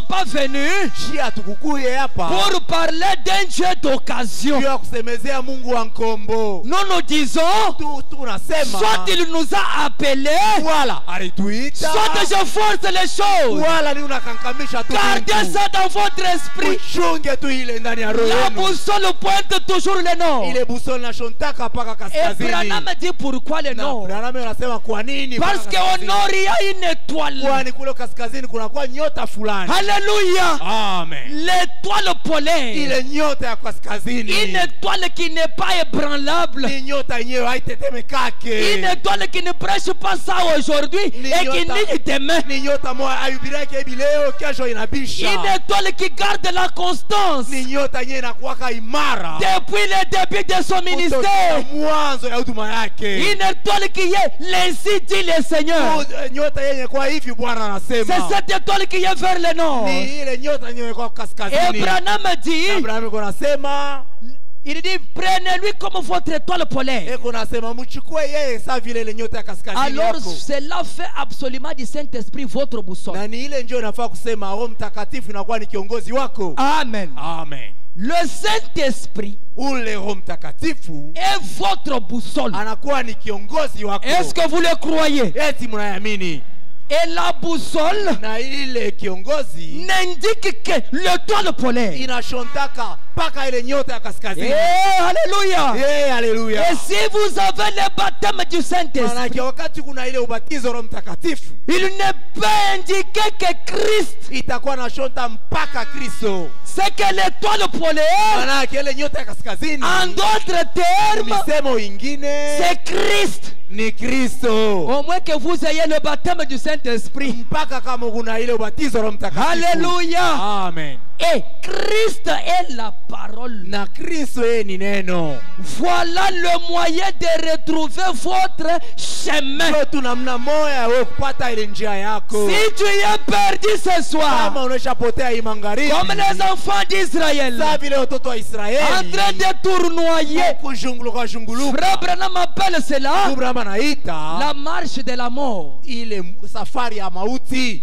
pas venus Shi hatukukuye hapa pour parler d'un Dieu d'occasion. juu ya kusemezea Mungu wa nkombo. Nous nous disons, Tu tunasema soit il nous a appelés, wala alituita soit je force les choses. wala ni unakankamisha tu Gardez vitu. ça dans votre esprit. Uchunge tu ile ndani ya roho La yenu. boussole pointe toujours le nord. Ile busole na shontaka paka Et kaskazini. Branham dit pourquoi le Na nord? Branham anasema kwa nini? Parce paka qu'au kaskazini? nord il y a une étoile. Kwani kule kaskazini kuna kwa nyota fulani. Alléluia. Amen. L'étoile polaire. Ile nyota ya kaskazini. Une étoile qui n'est pas ébranlable. Ni nyota yenyewe haitetemekake. Une étoile qui ne prêche pas ça aujourd'hui Ni et qui nyota- nie demain. Ni nyota moja ayubirake hivi leo kesho inabisha. Une étoile qui garde la constance Ni nyota yenyewe inakuwaka imara. depuis le début de son Kutokea ministère. mwanzo ya huduma yake. Une étoile qui est, l'ainsi dit le Seigneur. Tu- nyota yenye kwa hivi Bwana C'est anasema. cette étoile qui est vers le nord. Ni ile nyota yenye kwa Et kaskazini. Branham dit, Abraham iko nasema, il dit, prenez-lui comme votre étoile polaire. eko nasema mchukue yeye sa vile ile nyota ya kaskazini Alors yako. cela fait absolument du Saint-Esprit votre boussole. Na ni ile njoo inafaa kusema Roho Mtakatifu inakuwa ni kiongozi wako. Amen. Amen. Le Saint-Esprit Ule Roho Mtakatifu est votre boussole. anakuwa ni kiongozi wako. Est-ce que vous le croyez? Eti mnayamini? Et la boussole Na ile kiongozi n'indique que l'étoile polaire. inashontaka paka ile nyota ya kaskazini. Eh, alléluia. Eh, haleluya. Et si vous avez le baptême du Saint-Esprit, Manake wakati kuna ile ubatizo Roho Mtakatifu il ne peut indiquer que Christ. itakuwa na shonta mpaka Kristo. C'est que l'étoile polaire, Manake ile nyota ya kaskazini en d'autres termes, misemo ingine c'est Christ. ni Kristo. Au moins que vous ayez le baptême du Saint-Esprit. Mpaka kama kuna ile ubatizo Roho Mtakatifu. Alléluia. Amen. Et Christ est la parole. Na Kristo yeye ni neno. Voilà le moyen de retrouver votre chemin. Ndio tunamna moya wewe kupata ile njia yako. Si tu es perdu ce soir, Kama unashapotea hii magharibi. comme les enfants d'Israël, Sa vile watoto wa Israeli. en train de tournoyer, Kujunguluka junguluka. Frère Branham appelle cela Abraham anaita la marche de la mort. ile safari ya mauti.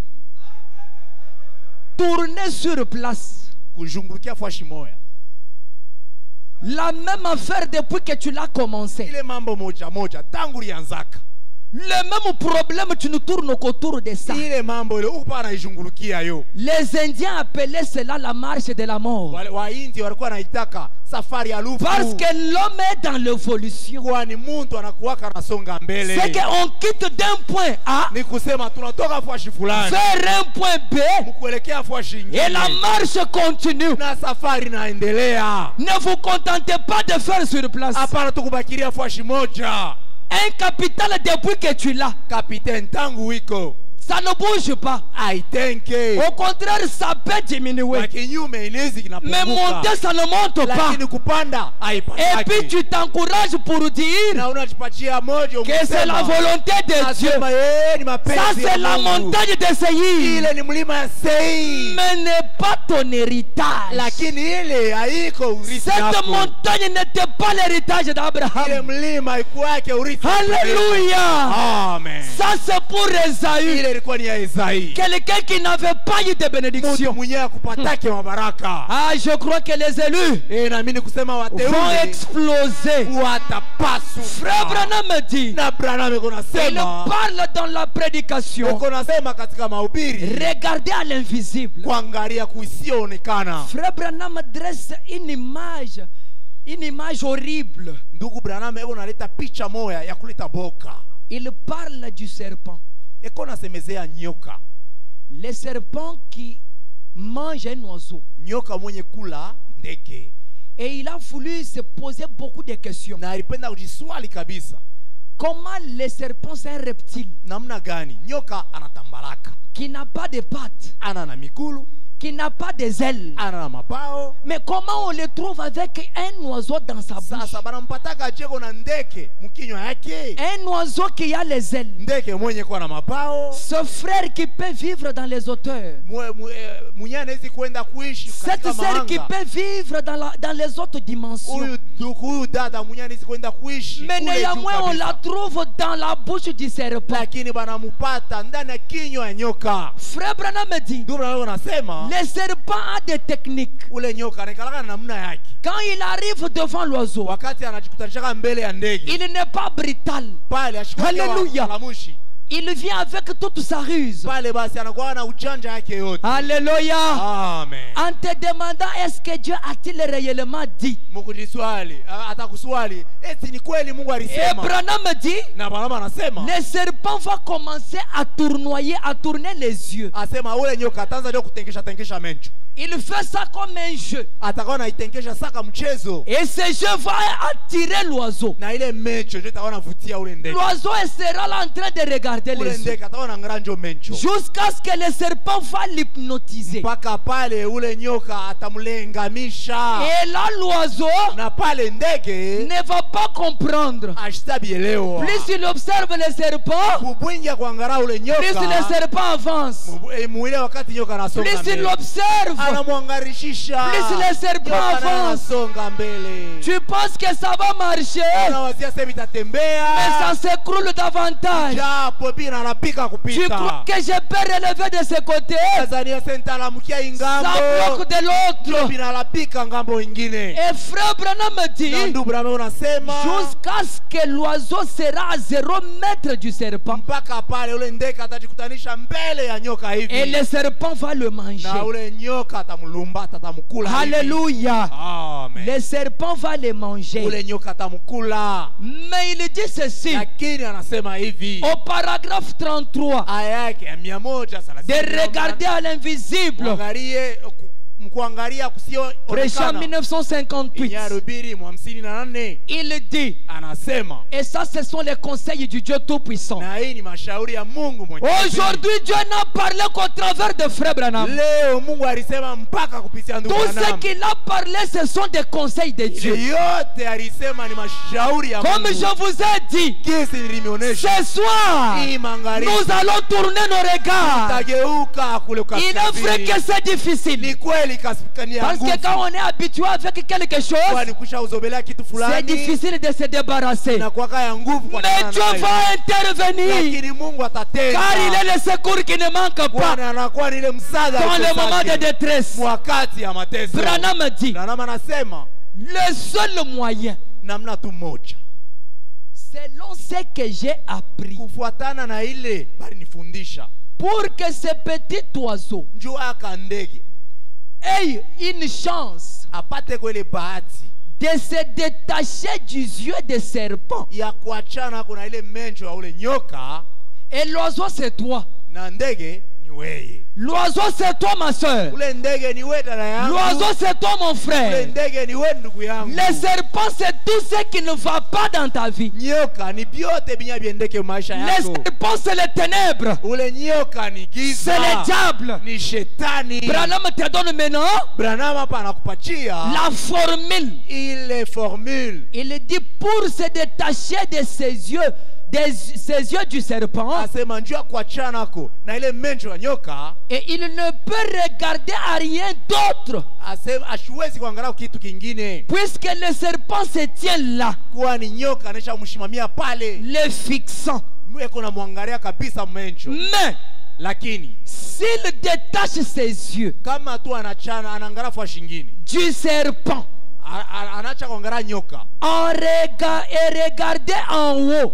Tourner sur place. Kujungulukia fashi moya. La même affaire depuis que tu l'as commencé. Ile mambo moja moja tangu lianzaka. Le même problème, tu nous tournes autour de ça. Ile mambo ile upa anaijungulukia yo. Les Indiens appelaient cela la marche de la mort. Wale Waindi walikuwa wanaitaka safari ya lufu. Parce que l'homme est dans l'évolution. Kwani mtu anakuwaka anasonga mbele. C'est qu'on quitte d'un point A Ni kusema tunatoka fashi fulani vers un point B kuelekea fashi nyingine. et la marche continue. Na safari inaendelea. Ne vous contentez pas de faire sur place. Hapana tukubakiria fashi moja. Un capital depuis que tu l'as, Kapiteni tangu wiko ça ne bouge pas. aitenke. Au contraire, ça peut diminuer. Kwa kinyume inaweza Mais kinapunguka. monter, ça ne monte pas. Lakini kupanda Et puis haipandaki. tu t'encourages pour dire Na unajipatia moja que c'est la volonté de Dieu. Nasema yeye ni mapenzi Ça, c'est ya la Mungu. montagne de Seir. Ile ni mlima ya Seir. Mais n'est pas ton héritage. Lakini ile haiko urithi Cette wako. montagne n'était pas l'héritage Ile d'Abraham. mlima haikuwa yake urithi. Alléluia. Amen. Ça, c'est pour Esaü. Ile ilikuwa ni ya Esai. Quelqu'un qui n'avait pas eu de Mtu bénédiction. mwenyewe akupatake mabaraka. Ah, je crois que les élus Eh, naamini kusema vont wateule exploser. watapasuka. Frère Branham dit, Na Branham iko il nasema, parle dans la prédication. iko nasema katika mahubiri Regardez à l'invisible. kuangalia kuisioonekana. Frère Branham dresse une image, une image horrible. Ndugu Branham eko naleta picha moya ya kuleta boka. Il parle du serpent. Eko nasemezea nyoka. Le serpent qui mange un oiseau. Nyoka mwenye kula ndege. Et il a voulu se poser beaucoup de questions. Na alipenda kujiswali kabisa. Comment le serpent, c'est un reptile Namna gani nyoka anatambalaka? qui n'a pas de pattes. Ana na mikulu. qui n'a pas des ailes. ana na mapao. Mais comment on le trouve avec un oiseau dans sa bouche? Sasa banampataka jeko na ndeke mkinywa yake. Un oiseau qui a les ailes. Ndeke mwenye kwa na mapao. Ce frère qui peut vivre dans les hauteurs. Mwenye anaweza kwenda kuishi katika Cette sœur qui peut vivre dans, la, dans les autres dimensions. Huyu ndugu huyu dada mwenye anaweza kwenda kuishi. Mais néanmoins on la trouve dans la bouche du serpent. Lakini banamupata ndani ya kinywa ya nyoka. Frère Branham me dit, le serpent a des techniques. Ule nyoka anakalaka na namna yake. Quand il arrive devant l'oiseau, wakati anajikutanisha mbele ya ndege, il n'est pas brutal. Pale Alléluia. Il vient avec toute sa ruse. Pale basi anakuwa na ujanja yake yote. Alléluia. Amen. En te demandant est-ce que Dieu a-t-il réellement dit? Mukujiswali, atakuswali, eti ni kweli Mungu alisema. Et Branham dit, na Branham anasema, le serpent va commencer à tournoyer, à tourner les yeux. Asema ule nyoka ataanza ndio kutenkesha tenkesha mencho. Il fait ça comme un jeu. Atakuwa na itenkesha saka mchezo. Et ce jeu va attirer l'oiseau. Na ile mencho ndio itaona vutia ule ndege. L'oiseau sera là en train de regarder les yeux. Jusqu'à ce que le serpent va l'hypnotiser. Mpaka pale ule nyoka atamlengamisha. Et là l'oiseau na pale ndege ne va pas comprendre. Ashtabielewa. Plus il observe le serpent, kubwinja kuangalia ule nyoka, plus le serpent avance. Muile wakati nyoka anasonga mbele. Plus il l'observe, anamwangarishisha. Plus le serpent avance. Tu penses que ça va marcher, mais ça s'écroule davantage. Tu crois que je peux relever de ce côté, ça bloque de l'autre. Et frère Branham me dit, jusqu'à ce que l'oiseau sera à zéro mètre du serpent, et le serpent va le manger. Alléluia. Amen. Le serpent va le manger. Mais il dit ceci au paragraphe trente-trois, de regarder à l'invisible. Prêchant mille neuf cent cinquante-huit. Il dit, et ça ce sont les conseils du Dieu Tout-Puissant. Aujourd'hui Dieu n'a parlé qu'au travers de Frère Branham. Tout ce qu'il a parlé ce sont des conseils de Dieu. Comme je vous ai dit, ce soir nous allons tourner nos regards. Il est vrai que c'est difficile, parce que quand on est habitué avec quelque chose, c'est difficile de se débarrasser. Mais Dieu va intervenir, car il est le secours qui ne manque pas dans le moment de détresse. Branham dit, le seul moyen, selon ce que j'ai appris, pour que ce petit oiseau ait une chance de se détacher du yeux des serpents, et l'oiseau c'est toi. L'oiseau c'est toi ma soeur. L'oiseau c'est toi mon frère. Le serpent c'est tout ce qui ne va pas dans ta vie. Le serpent c'est les ténèbres, c'est le diable. Branham te donne maintenant la formule. Il formule. Il dit pour se détacher de ses yeux, des ses yeux du serpent, et il ne peut regarder à rien d'autre, puisque le serpent se tient là, le fixant. Mais s'il détache ses yeux du serpent, en rega et regarder en haut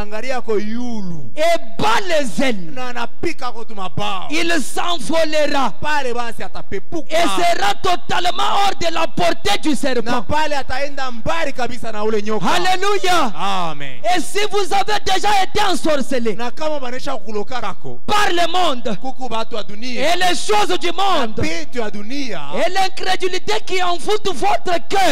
et bas les ailes, il s'envolera et sera totalement hors de la portée du serpent. Alléluia. Amen. Et si vous avez déjà été ensorcelé par le monde et les choses du monde et l'incrédulité qui envoûte votre cœur,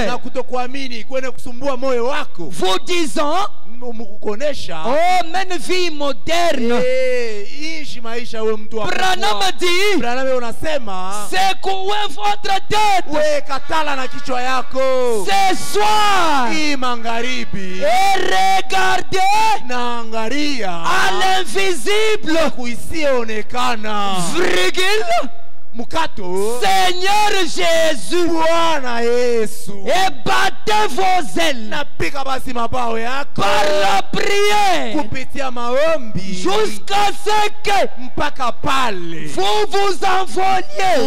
vous disant, oh, mène vie moderne, Eh, ishi maisha wewe mtu wa Branham kufua. dit, Branham unasema secouez votre tête we katala na kichwa yako ce soir hii magharibi et regardez na angalia à l'invisible, kuisionekana virgule, mkato Seigneur Jésus, Bwana Yesu, et battez vos ailes napika basi mabao yako par la prière kupitia maombi jusqu'à ce que mpaka pale vous vous envoliez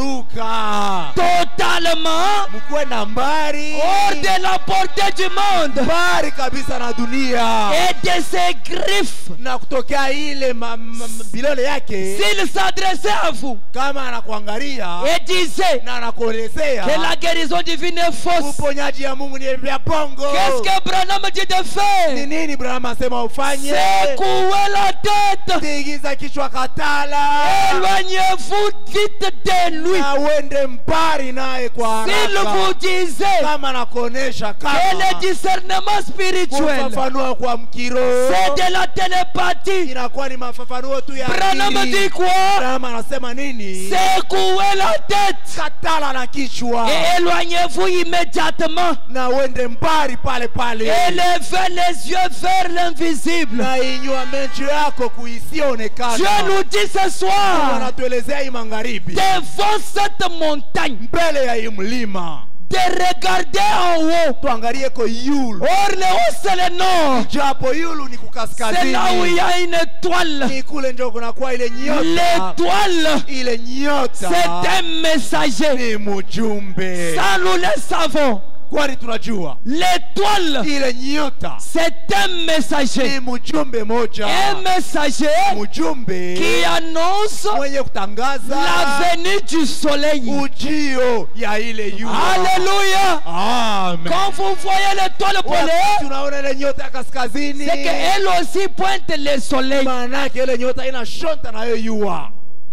utaruka totalement mkuwe na mbari hors de la portée du monde mbari kabisa na dunia et de ses griffes. na kutokea ile ma, ma, bilole yake S'il s'adressait à vous kama anakuangalia et disait na anakuelezea que la guérison divine est fausse, uponyaji ya Mungu ni vya bongo, qu'est-ce que Branham dit de ni faire? nini Branham asema ufanye? Secouez la tête, Tigiza kichwa katala, éloignez-vous vite de lui. na uende mbali naye kwa S'il vous haraka. disait Kama anakuonesha que le kama discernement spirituel kufafanua kwa mkiro c'est de la télépathie, inakuwa ni mafafanuo tu ya Branham akili. dit quoi? Branham anasema nini? Secouez la tête Katala na kichwa et éloignez-vous immédiatement. na uende mbali pale pale, Élevez les yeux vers l'invisible. na inyua macho yako kuisionekana. Dieu nous dit ce soir, Anatuelezea hii magharibi devant cette montagne, mbele ya hii mlima de regarder en haut. tuangalie ko yulu, Or le haut c'est le nord. japo yulu ni C'est là où il y kukaskazini, a une étoile. ni kule ndio kunakuwa ile nyota. L'étoile, Ile nyota c'est un messager. ni mjumbe, Ça nous le savons. kwani tunajua L'étoile, ile nyota c'est un messager. ni mjumbe moja, Un messager mjumbe qui annonce mwenye kutangaza la venue du soleil. ujio ya ile jua. Alléluia. Amen. Quand vous voyez l'étoile Wakati polaire, tunaona ile nyota ya kaskazini, c'est qu'elle aussi pointe le soleil. maana yake ile nyota inashota na hiyo jua.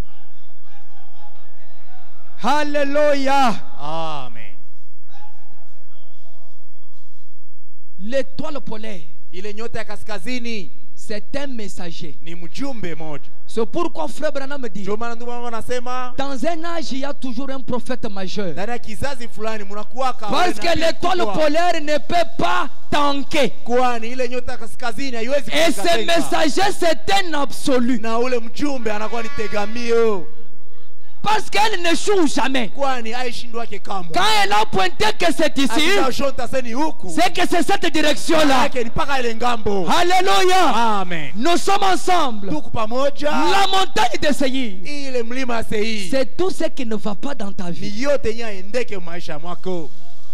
Alléluia. Amen. L'étoile polaire, Ile nyota ya kaskazini c'est un messager. ni mjumbe moja. C'est pourquoi frère Branham dit, Ndio maana ndugu wangu anasema dans un âge, il y a toujours un prophète majeur. ndani ya kizazi fulani mnakuwa kama Parce que l'étoile polaire ne peut pas tanker. kwani ile nyota ya kaskazini haiwezi Et ce kutenga. messager, c'est un absolu. Na ule mjumbe anakuwa ni tegamio, Parce qu'elle ne joue jamais. kwani aishindwa yake kamwe. Quand elle a pointé que c'est ici, Akishashota seni huku c'est que c'est cette direction-là. yake ni paka ile ngambo. Alléluia. Amen. Nous sommes ensemble. Tuko pamoja. La montagne de Seir, Ile mlima ya Seiri c'est tout ce qui ne va pas dans ta vie. ni yote yenye aendeke maisha mwako.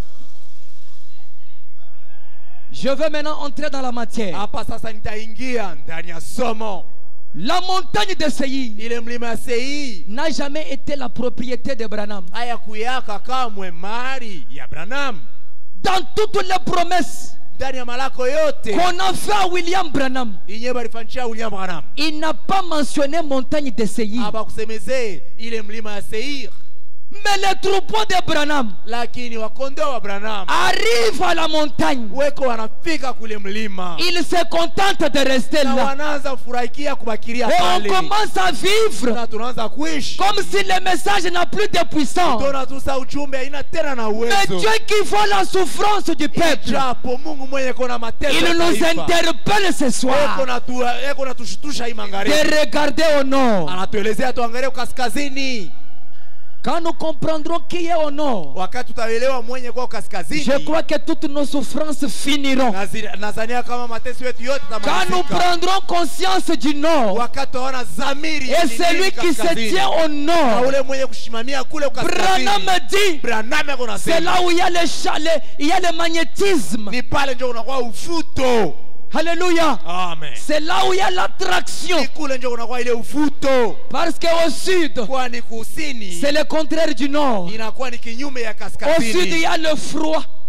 Je veux maintenant entrer dans la matière. Hapa sasa nitaingia ndani ya somo. La montagne de Seir Ile mlima ya Seiri n'a jamais été la propriété de Branham. haya kuyaka kamwe mali ya Branham. Dans toutes les promesses Ndani ya malako yote qu'on a fait à William Branham, yenye balifanyia William Branham, il n'a pas mentionné montagne de Seir. hapa kusemezee ile mlima ya Seiri, Mais les troupeaux de Branham lakini wakondoo wa Branham arrivent à la montagne. weko wanafika kule mlima Ils se contentent de rester na là. wanaanza kufurahikia kubakiria Et on pale, commence à vivre na tunaanza kuishi comme si le message n'a plus de puissance. tuna tusa ujumbe haina tena na Mais uwezo. Dieu qui voit la souffrance du peuple, Japo Mungu mwenye kona mateso il ya nous taifa, interpelle ce eko soir na tu eko na tushutusha hii magharibi, de regarder au nord. anatuelezea tuangalie kaskazini. Quand nous comprendrons qui est au nord, Wakati tutaelewa mwenye kwa kaskazini, je crois que toutes nos souffrances finiront. nazi- nazania kama mateso yetu yote Quand nous tamalizika. prendrons conscience du nord, Wakati tunaona zamiri ya et nini celui qui se kaskazini, tient au na nord, ule mwenye kushimamia kule kaskazini, Branham dit, Branham yako c'est nasema là où il y a le, cha- le- il y a le magnétisme. ni pale ndio kunakuwa ufuto. Alléluia. Amen. C'est là où il y a l'attraction. Ni kule ndio kunakuwa ile ufuto, Parce qu'au sud, kwani kusini c'est le contraire du nord. inakuwa ni kinyume ya Au sud, il y kaskazini. a le froid.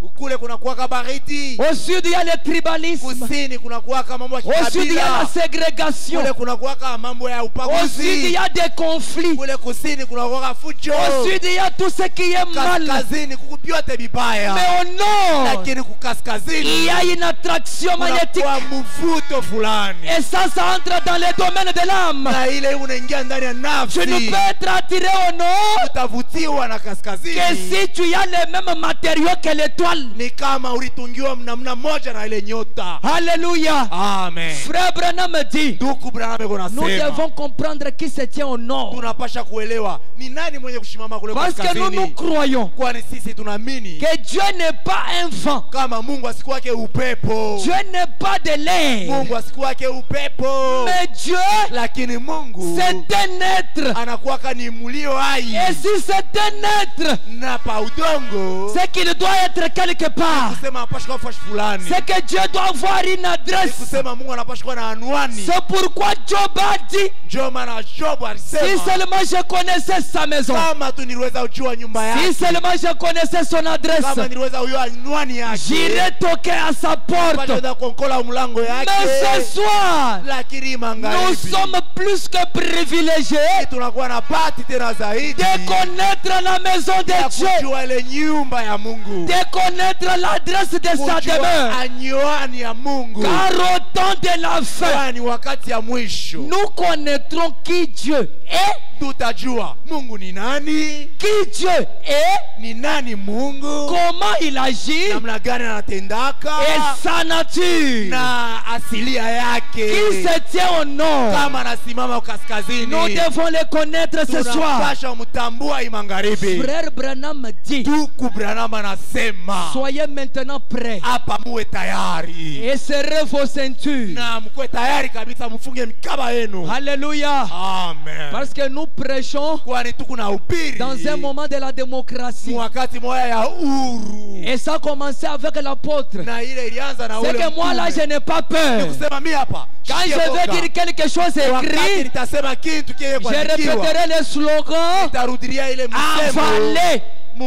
kule kuna kuwaka baridi, Au sud, il y a le tribalisme. kusini kuna kuwaka mambo ya Au sud, il y a la kikabila, ségrégation. kule kuna kuwaka mambo ya Au sud, il ubaguzi, y a des conflits. kule kusini kuna kuwaka fujo, Au sud, il y a tout ce qui est mal. kaskazini kuku vyote vibaya, Mais au nord, lakini il y kukaskazini a une attraction magnétique. kunakuwa mvuto fulani, Et ça, ça entre dans les domaines de l'âme. na ile unaingia ndani ya Tu ne nafsi, peux être attiré au nord utavutiwa na que kaskazini. si tu as les mêmes matériaux que l'étoile. Ni kama ulitungiwa namna moja na ile nyota. Alléluia. Amen. Frère Branham me dit, Ndugu Branham yuko nous nasema, devons comprendre qui se tient au nord. tunapasha kuelewa ni nani mwenye kushimama kule Parce que nous nous kaskazini, croyons kwani sisi tunaamini que Dieu n'est pas un vent. kama Mungu asikuwake upepo, Dieu n'est pas de l'air. Mungu asikuwake upepo, Mais Dieu, lakini Mungu c'est un être. anakuwaka ni mulio hai, Et si c'est un être, na pa udongo c'est qu'il doit être quelque part. kusema anapasha kuwa fashi fulani, C'est que Dieu doit avoir une ni adresse. kusema Mungu anapasha kuwa na anwani. C'est pourquoi Job a dit, Ndio maana Job si alisema seulement je connaissais sa maison, kama tu niliweza ujua nyumba si yake, seulement je connaissais son adresse, kama niliweza ujua anwani yake, j'irais toquer à sa porte. niliweza konkola mlango yake. Mais ce soir, Lakini nous magharibi sommes plus que privilégiés tunakuwa na bahati tena zaidi de connaître la maison de ya Dieu, kujua ile nyumba ya Mungu, de connaître l'adresse de sa kujua demeure. anwani ya Mungu, Car au temps de la fin, kwani wakati ya mwisho nous connaîtrons qui Dieu est, tutajua Mungu ni nani, qui Dieu est, ni nani Mungu, comment il agit namna gani anatendaka, et sa nature. na asilia Qui yake, se tient au nord. kama anasimama kaskazini. Nous devons les connaître ce soir. Tunapasha mtambua hii magharibi. Frère Branham dit, Ndugu Branham anasema soyez maintenant prêts hapa muwe tayari, et serrez vos ceintures. na mkuwe tayari kabisa, mfunge mikaba yenu. Alléluia. Amen. Parce que nous prêchons Kwani tuko na ubiri dans un moment de la démocratie. wakati moya ya uhuru, Et ça a commencé avec l'apôtre. na ile ilianza na C'est ule que moi là, je mtume. n'ai pas peur. Ni kusema mimi hapa Quand je shikia vais boga. dire quelque chose Wakati écrit, nitasema kitu kile je kuandikiwa, répéterai le slogan nitarudilia ile msemo, avalé.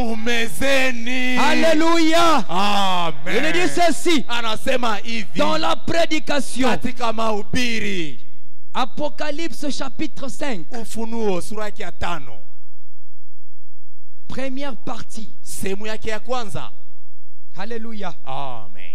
muhumezeni. Alléluia. Amen. Il dit ceci Anasema hivi dans la prédication. katika mahubiri, Apocalypse chapitre cinq, Ufunuo sura yake ya tano, première partie. sehemu yake ya kwanza. Alléluia. Amen.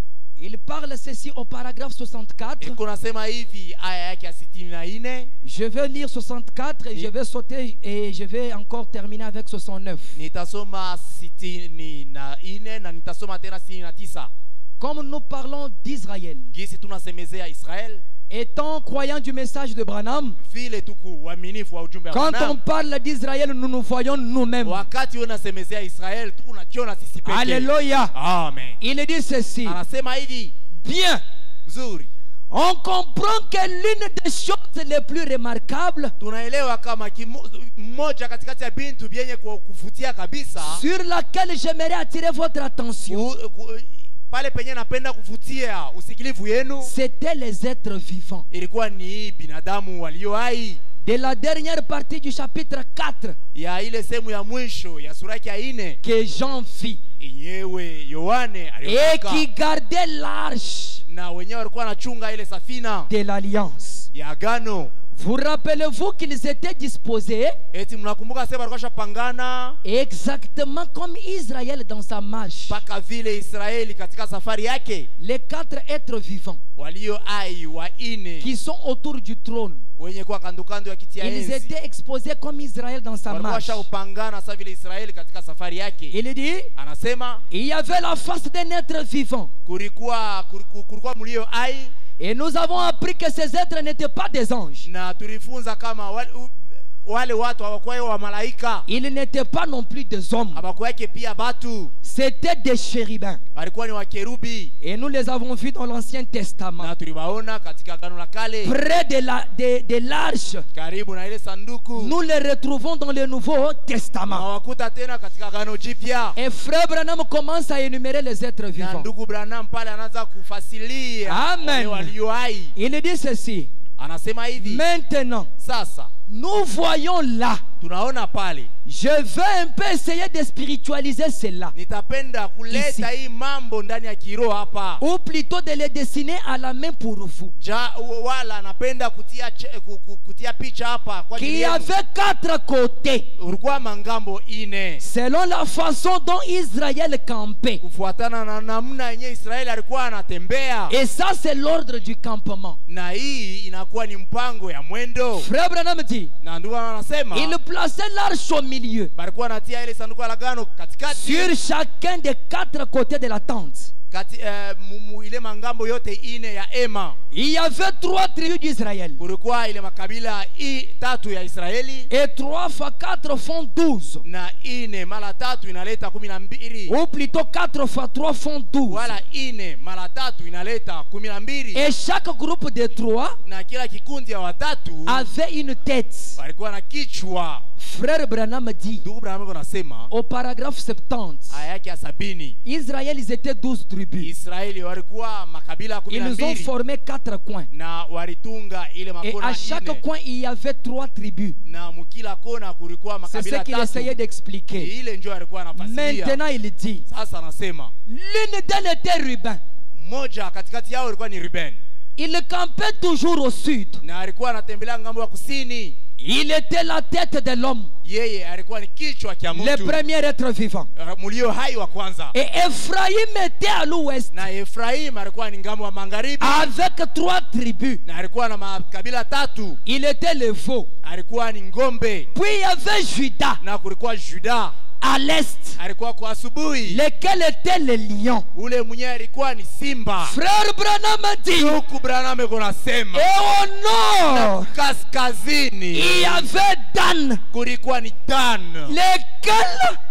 Il parle ceci au paragraphe soixante-quatre. Iko nasema hivi aya yake ya sitini na nne. Je vais lire soixante-quatre et je vais sauter et je vais encore terminer avec soixante-neuf. Nitasoma sitini na nne na nitasoma tena sitini na tisa. Comme nous parlons d'Israël, Gisi tunasemezea Israel, étant croyants du message de Branham, vile tuku uaminifu wa ujumbe wa quand on Branham, parle d'Israël, nous nous voyons nous-mêmes. wakati unasemezea Israel tuku nakiona sisi pekee. Alléluia. Amen. Il dit ceci. Anasema hivi Bien. mzuri, On comprend que l'une des choses les plus remarquables tunaelewa kama kimo- mmoja katikati ya bintu vyenye kwa kuvutia kabisa, sur laquelle j'aimerais attirer votre attention, ku- ku- pale penye napenda kuvutia usikilivu yenu, c'était les êtres vivants. ilikuwa ni binadamu walio hai. De la dernière partie du chapitre quatre Ya ile sehemu ya mwisho ya sura yake ya nne, que Jean vit yenyewe Yohane et aliona qui gardait l'arche na wenyewe walikuwa wanachunga ile safina de l'alliance. ya agano. Vous rappelez-vous qu'ils étaient disposés Eti mnakumbuka sasa walikuwa shapangana exactement comme Israël dans sa marche. mpaka vile Israeli katika safari yake, Les quatre êtres vivants walio hai wa ine qui sont autour du trône, wenye kuwa kando kando ya kiti ya ils enzi étaient exposés comme Israël dans sa walikuwa marche. shapangana sasa vile Israeli katika safari yake. Il dit, Anasema il y avait la face d'un être vivant. kulikuwa kuliku- kulikuwa mlio hai, Et nous avons appris que ces êtres n'étaient pas des anges. na tulifunza kama wale, u- wale watu hawakuwa wa malaika, Ils n'étaient pas non plus des hommes. hawakuwa yake pia batu, C'était des chérubins. walikuwa ni wakerubi, Et nous les avons vus dans l'Ancien Testament. na tuliwaona katika agano la kale Près de la de, de l'arche, karibu na ile sanduku. nous les retrouvons dans le Nouveau Testament. Tunawakuta tena katika agano jipya, Et Frère Branham commence à énumérer les êtres na vivants. ndugu Branham pale anaanza kufasilia Amen. wale walio hai. Il dit ceci. Anasema hivi, Maintenant, sasa nous voyons là tunaona pale Je veux un peu essayer de spiritualiser cela. Nitapenda kuleta hii mambo ndani ya kiroho hapa. Ou plutôt de les dessiner à la main pour vous. Ja, wala napenda kutia kutia picha hapa kwa Qui avait quatre côtés. Ulikuwa mangambo ine. Selon la façon dont Israël campait. Kufuatana na namna yenye Israeli alikuwa anatembea. Et ça c'est l'ordre du campement. Na hii inakuwa ni mpango ya mwendo. Frère Branham dit. Na ndio anasema. Il plaçait l'arche au milieu. Balikuwa anatia ile sanduku la agano katikati. Sur chacun des quatre côtés de la tente. Kati uh, ile mangambo yote ine ya ema. Il y avait trois tribus d'Israël. Kulikuwa ile makabila i tatu ya Israeli. Et trois fois quatre font douze. Na ine mara tatu inaleta kumi na mbili. Ou plutôt quatre fois trois font douze. Wala ine mara tatu inaleta kumi na mbili. Et chaque groupe de trois na kila kikundi ya watatu avait une tête. Walikuwa na kichwa. Frère Branham dit au paragraphe soixante-dix, Israël, ils étaient douze tribus. Ils ont formé quatre coins. Et à chaque coin, il y avait trois tribus. C'est ce qu'il essayait d'expliquer. Maintenant, il dit, l'une d'elles était Ruben. Il campait toujours au sud. Il était la tête de l'homme, le premier être vivant. Et Ephraïm était à l'ouest, avec trois tribus. Il était le veau. Puis il y avait Judas à l'est, lequel était le lion. Frère Branham dit, et au nord il y avait Dan, lequel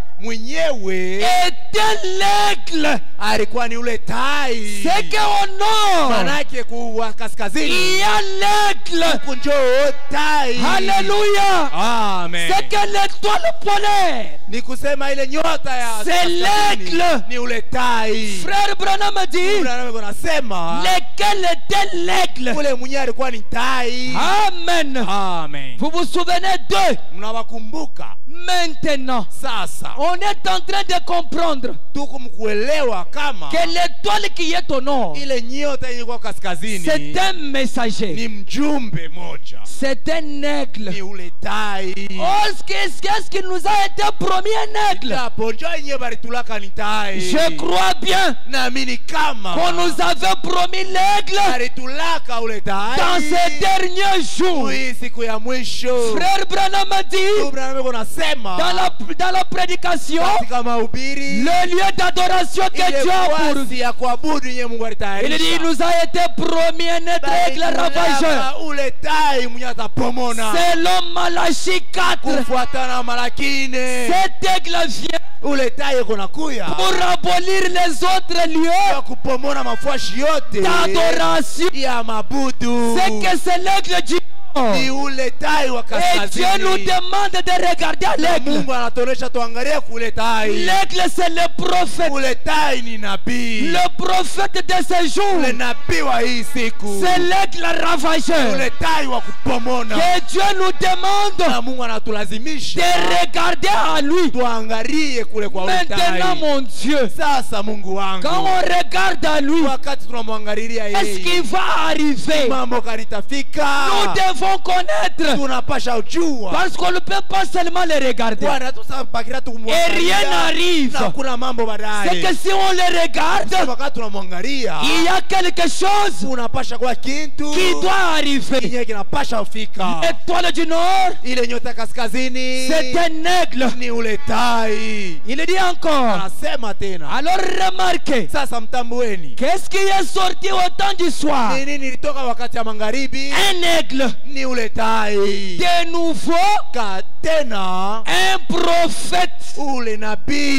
était l'aigle. C'est qu'au nord il y a l'aigle. Alléluia. Amen. C'est que l'étoile polaire, c'est l'aigle. Frère Branham dit, lequel était l'aigle. Amen. Amen. Vous vous souvenez d'eux? Maintenant, on est en train de comprendre que l'étoile qui est au nord, c'est un messager, c'est un aigle. Oh, qu'est-ce qui nous a été promis, un aigle? Je crois bien qu'on nous avait promis l'aigle dans ces derniers jours. Frère Branham dit dans la, dans la prédication, le lieu d'adoration que Dieu a pour nous, il dit, il nous a été promis un aigle ravageur. Selon Malachie quatre, cet aigle vient pour abolir les autres lieux d'adoration. C'est que c'est l'aigle du et Dieu nous demande de regarder à l'aigle. L'aigle c'est le prophète. Le prophète de ce jour, c'est l'aigle ravageur. Que Dieu nous demande de regarder à lui. Maintenant mon Dieu, quand on regarde à lui, est-ce qu'il va arriver? Nous devons connaître, parce qu'on ne peut pas seulement les regarder et rien n'arrive. C'est que si on les regarde, il y a quelque chose qui doit arriver. L'étoile du nord, c'est un aigle. Il dit encore, alors remarquez, qu'est-ce qui est sorti au temps du soir? Un aigle. De nouveau, un prophète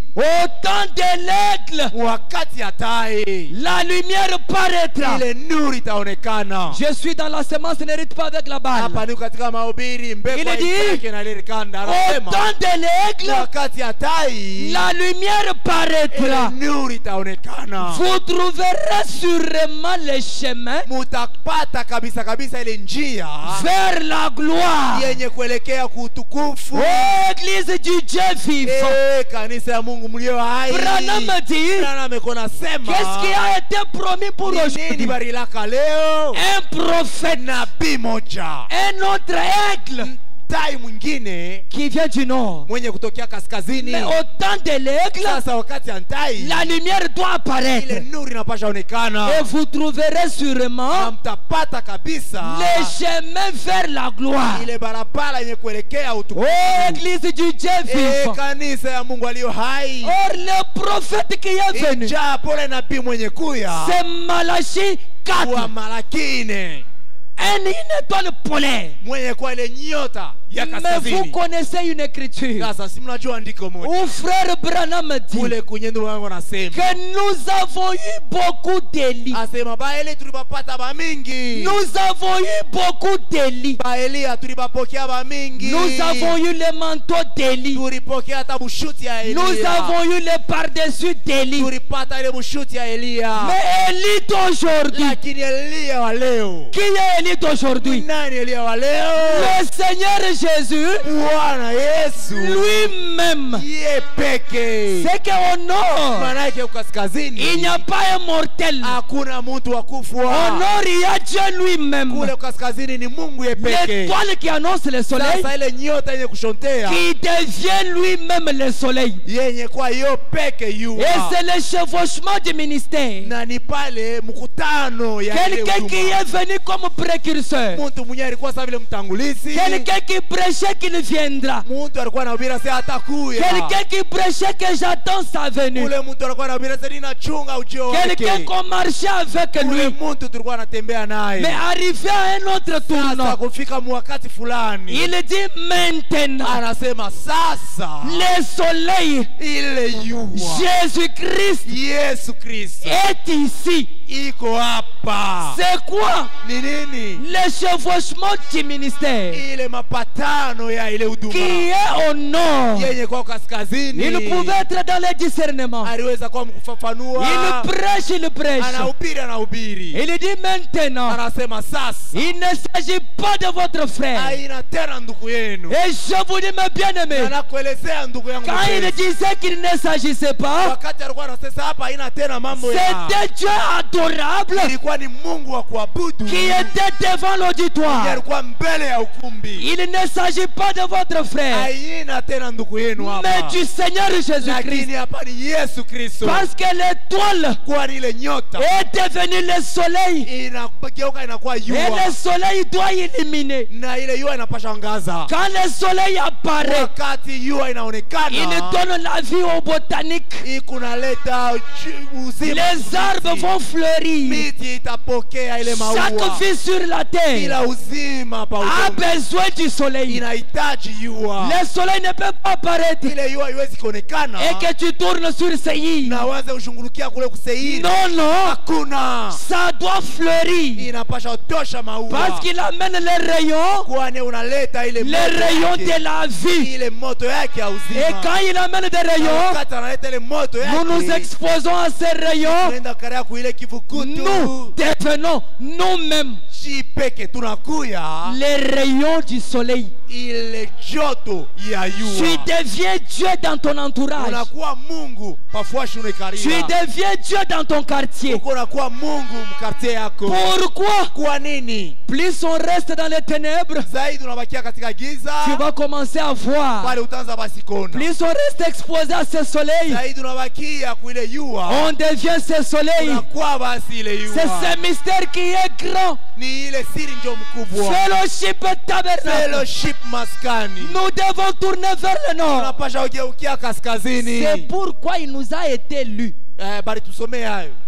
Au temps de l'aigle, wakati ya tai la lumière paraîtra. ile nuru itaonekana. Je suis dans la semence, n'hérite pas avec la balle. Hapa ni katika mahubiri, mbegu Il dit, yake na ile kanda. Au Anasema temps de l'aigle, wakati ya tai la lumière paraîtra. ile nuru itaonekana. Vous trouverez sûrement le chemin Mutapata kabisa kabisa ile njia vers la gloire. yenye kuelekea kuutukufu. Oh, église du Dieu vivant. Eh, kanisa ya Mungu mlio hai. Branham dit, Branham amekona sema qu'est-ce qui a été promis pour nini aujourd'hui? barilaka leo? Un prophète, Nabii moja, un autre aigle tai mwingine qui vient du nord. mwenye kutokea kaskazini. Mais au temps de l'aigle, Sasa wakati ya tai la lumière doit apparaître. ile nuru inapasha onekana, Et vous trouverez na sûrement mtapata kabisa le chemin vers la gloire. ile barabara yenye kuelekea utukufu. Oh, église du Dieu Eh, vivant. kanisa ya Mungu aliyo hai. Or, le prophète qui est venu, Ijapo le nabii mwenye kuya c'est Malachie wa quatre. Malakine Un, une étoile polaire. mwenye kwa ile nyota ya Mais vous kaskazini. connaissez une écriture Sasa si mnajua andiko moja où frère Branham dit kule kwenye ndugu wangu anasema, que nous avons eu beaucoup d'Élie. asema baeli tulipapata ba mingi, Nous avons eu beaucoup d'Élie. baelia tulipapokea ba mingi, Nous avons eu le manteau d'Élie. tulipokea hata bushuti ya Elia, Nous avons eu le par-dessus d'Élie. tulipata ile bushuti ya Elia. Mais Élie d'aujourd'hui, Lakini Elia wa leo, qui est Élie d'aujourd'hui? nani Elia wa leo? Le Seigneur Jésus Bwana Yesu lui-même. ye peke. C'est qu'au nord, Maana yake kaskazini il n'y a pas un mortel. hakuna mtu wa Au kufwa. nord, il y a Dieu lui-même. Kule kaskazini ni Mungu ye peke. L'étoile qui annonce le soleil, Sasa ile nyota yenye kushontea qui devient lui-même le soleil. yenye kwa yo peke Et yua, c'est le chevauchement du ministère. na ni pale mkutano ya ile Quelqu'un qui huduma. est venu comme précurseur. Mtu mwenye alikuwa sawa vile mtangulizi, Quelqu'un qui prêchait qu'il viendra. mtu alikuwa anahubiri sasa atakuya, Quelqu'un qui prêchait que j'attends sa venue. ule mtu alikuwa anahubiri sasa ninachunga ujio wake, Quelqu'un qu'on marchait avec ule lui. mtu tulikuwa anatembea naye. Mais arrivé à un autre Sasa tournant, kufika mwakati fulani il dit maintenant, anasema sasa le soleil, ile yua Jésus-Christ, Yesu Kristo est ici. iko hapa. C'est quoi? Ni nini? Le chevauchement du ministère Ile mapatano ya ile huduma qui est au nord. yenye kwa kaskazini. Il pouvait être dans le discernement. Aliweza kuwa mkufafanua, Il prêche, il prêche. anahubiri anahubiri, Il dit maintenant, anasema sasa il ne s'agit pas de votre frère. haina tena ndugu yenu. Et je vous dis, mes bien-aimés, Anakuelezea ndugu yangu quand il mpenzi, disait qu'il ne s'agissait pas, wakati alikuwa anasema hapa haina tena mambo ya, c'était Dieu adorable ilikuwa ni Mungu wa kuabudu qui était devant Ndiye l'auditoire. alikuwa mbele ya ukumbi. Il ne s'agit pas de votre frère, Haina tena ndugu yenu mais hapa, du Seigneur Jésus-Christ. lakini hapa ni Yesu Kristo, Parce que l'étoile kwani ile nyota est devenue le soleil. inageuka inakuwa Et jua, le soleil doit illuminer. na ile jua inapasha angaza. Quand le soleil apparaît, Wakati jua il inaonekana, donne la vie aux botaniques. ikunaleta uzima, Les arbres vont fleurir. miti itapokea ile Chaque maua, vie sur la terre ila uzima pa a udongo besoin du soleil. inahitaji jua. Le soleil ne peut pas apparaître Ile jua haiwezi kuonekana et que tu tournes sur Seir. na waze ushungurukia kule kuseiri. Non, non. Hakuna, Ça doit fleurir. inapasha tosha maua, Parce qu'il amène les rayons, kwani unaleta ile les moto rayons yake, de la vie. ile moto yake ya Et uzima. quand il amène des Na rayons, wakati analeta ile moto nous nous yake, exposons à ces rayons. tunaenda karea kuile kivukutu, Nous devenons nous-mêmes shi peke tunakuya les rayons du soleil. ile joto ya Tu jua. deviens Dieu dans ton entourage. Unakuwa Mungu pafuashi Tu unakaribia, deviens Dieu dans ton quartier. uko unakuwa Mungu mkartie yako. Pourquoi? Kwa nini? Plus on reste dans les ténèbres, Zaidi unabakia katika giza, tu vas commencer à voir. pale utaanza basi kona. Plus on reste exposé à ce soleil, Zaidi unabakia kuile jua, on devient ce soleil. unakuwa basi ile C'est jua. ce mystère qui est grand. Ni ile siri ndio mkubwa. Fellowship tabernacle. Fellowship maskani. Nous devons tourner vers le nord. Tunapasha ugeukia kaskazini. C'est pourquoi il nous a été lu. Eh, bali tusomee hayo.